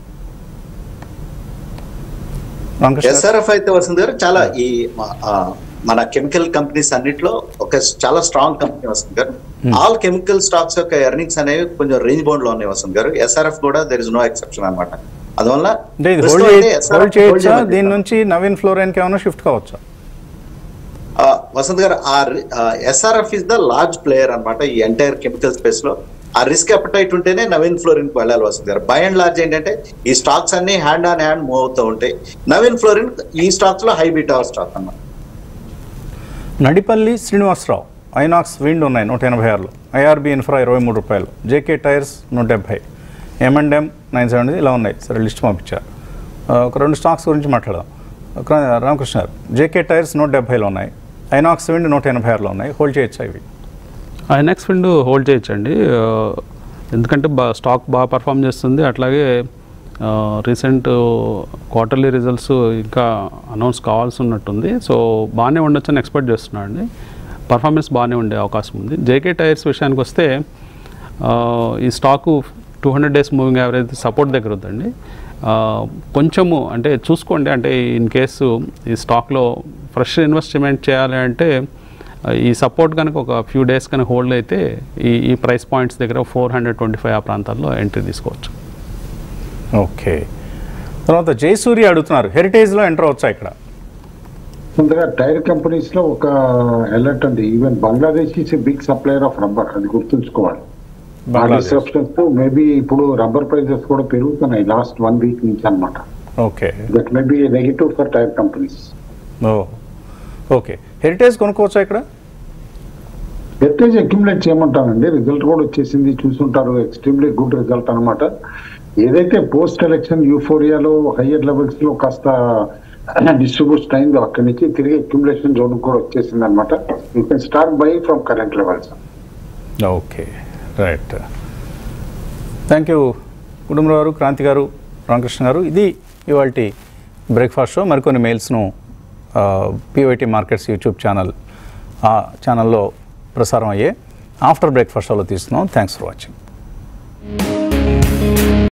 ఎస్ఆర్ఎఫ్ అయితే వస్తుంది గారు చాలా ఈ మన కెమికల్ కంపెనీస్ అన్నిట్లో ఒక చాలా స్ట్రాంగ్ కంపెనీ వస్తుంది గారు. ఆల్ కెమికల్ స్టాక్స్ యొక్క ఎర్నింగ్స్ అనేవి కొంచెం రేంజ్ బౌండ్ లో ఉన్నాయి వస్తుంది గారు. ఎస్ఆర్ఎఫ్ కూడా దెర్ ఇస్ నో ఎక్సెప్షన్ అనమాట. అందువల్ల దీని నుంచి నవీన్ ఫ్లోరైన్ కి ఏమైనా షిఫ్ట్ కావచ్చా? వసంత్ గారు, ఆ SRF is the large player అనమాట ఈ ఎంటైర్ కెమికల్ స్పేస్ లో. ఆ రిస్క్ అపెటైట్ ఉంటేనే నవీన్ ఫ్లోరిన్ కి వెళ్ళాలి వసంత్ గారు. బై అండ్ లార్జ్ ఏంటంటే ఈ స్టాక్స్ అన్ని హ్యాండ్ ఆన్ హ్యాండ్ మూవ్ అవుతూ ఉంటాయి. నవీన్ ఫ్లోరిన్ ఈ స్టాక్స్ లో హై బీటా స్టాక్ అన్నమాట. నడిపల్లి శ్రీనివాసరావు, ఐనాక్స్ విండ్ ఉన్నాయి నూట ఎనభై ఆరులో, ఐఆర్బి ఇన్ఫ్రా ఇరవై మూడు రూపాయలు, జేకే టైర్స్ నూట డెబ్బై, ఎంఎండ్ఎం నైన్ సెవెంటీ ఇలా ఉన్నాయి. సరే లిస్ట్ పంపించారు. ఒక రెండు స్టాక్స్ గురించి మాట్లాడదాం. రామకృష్ణ గారు, జేకే టైర్స్ నూట డెబ్బైలో ఉన్నాయి, ఐనాక్స్ విండ్ నూట ఎనభై ఆరులో ఉన్నాయి, హోల్డ్ చేయొచ్చా ఇవి? ఐనాక్స్ విండ్ హోల్డ్ చేయొచ్చండి, ఎందుకంటే బా స్టాక్ బాగా పర్ఫామ్ చేస్తుంది. అట్లాగే రీసెంట్ క్వార్టర్లీ రిజల్ట్స్ ఇంకా అనౌన్స్ కావాల్సి ఉన్నట్టుంది. సో బాగానే ఉండొచ్చు అని ఎక్స్పెక్ట్ చేస్తున్నాను అండి. పర్ఫార్మెన్స్ బాగానే ఉండే అవకాశం ఉంది. జేకే టైర్స్ విషయానికి వస్తే ఈ stock two hundred days moving average support దగ్గర ఉందండి. కొంచెము అంటే చూసుకోండి, అంటే ఇన్ కేసు ఈ స్టాక్లో ఫ్రెష్ ఇన్వెస్ట్మెంట్ చేయాలి అంటే ఈ సపోర్ట్ కనుక ఒక ఫ్యూ డేస్ కనుక హోల్డ్ అయితే ఈ ఈ ప్రైస్ పాయింట్స్ దగ్గర ఫోర్ హండ్రెడ్ ట్వంటీ ఫైవ్ ఆ ప్రాంతాల్లో ఎంట్రీ తీసుకోవచ్చు. ఓకే, తర్వాత జయసూర్య అడుగుతున్నారు, హెరిటేజ్లో ఎంటర్ అవచ్చా ఇక్కడ? ముందుగా టైర్ కంపెనీస్ లో ఒక అలర్ట్ అండి. Even Bangladesh is a big supplier of rubber, అది గుర్తుంచుకోవాలి. డిస్రప్షన్స్ మేబీ ఇప్పుడు రబ్బర్ ప్రైజెస్ కూడా పెరుగుతున్నాయి లాస్ట్ వన్ వీక్ నుంచి అనమాట. Okay, that may be negative for tyre companies. Oh okay, Heritage కొనుక్కోవచ్చా ఇక్కడ? Heritage accumulate చేయమంటానండి. రిజల్ట్ కూడా వచ్చేసింది, చూసుంటారు. ఎక్స్ట్రీమ్లీ గుడ్ రిజల్ట్ అనమాట. ఏదైతే పోస్ట్ ఎలక్షన్ యూఫోరియాలో హయ్యర్ లెవెల్స్ లో కాస్త డిస్ట్రిబ్యూషన్ అయిందో అక్కడి నుంచి తిరిగి అక్యుములేషన్ జోన్ కూడా వచ్చేసింది అనమాట. You can start buy from current levels. Okay, right. Thank you Kutumba Rao గారు, క్రాంతి గారు, రామకృష్ణ గారు. ఇది ఇవాళ బ్రేక్ఫాస్ట్ షో. మరికొన్ని మెయిల్స్ను పివైటీ మార్కెట్స్ యూట్యూబ్ ఛానల్ ఆ ఛానల్లో ప్రసారం అయ్యే ఆఫ్టర్ బ్రేక్ఫాస్ట్ షోలో తీస్తున్నాం. Thanks for watching.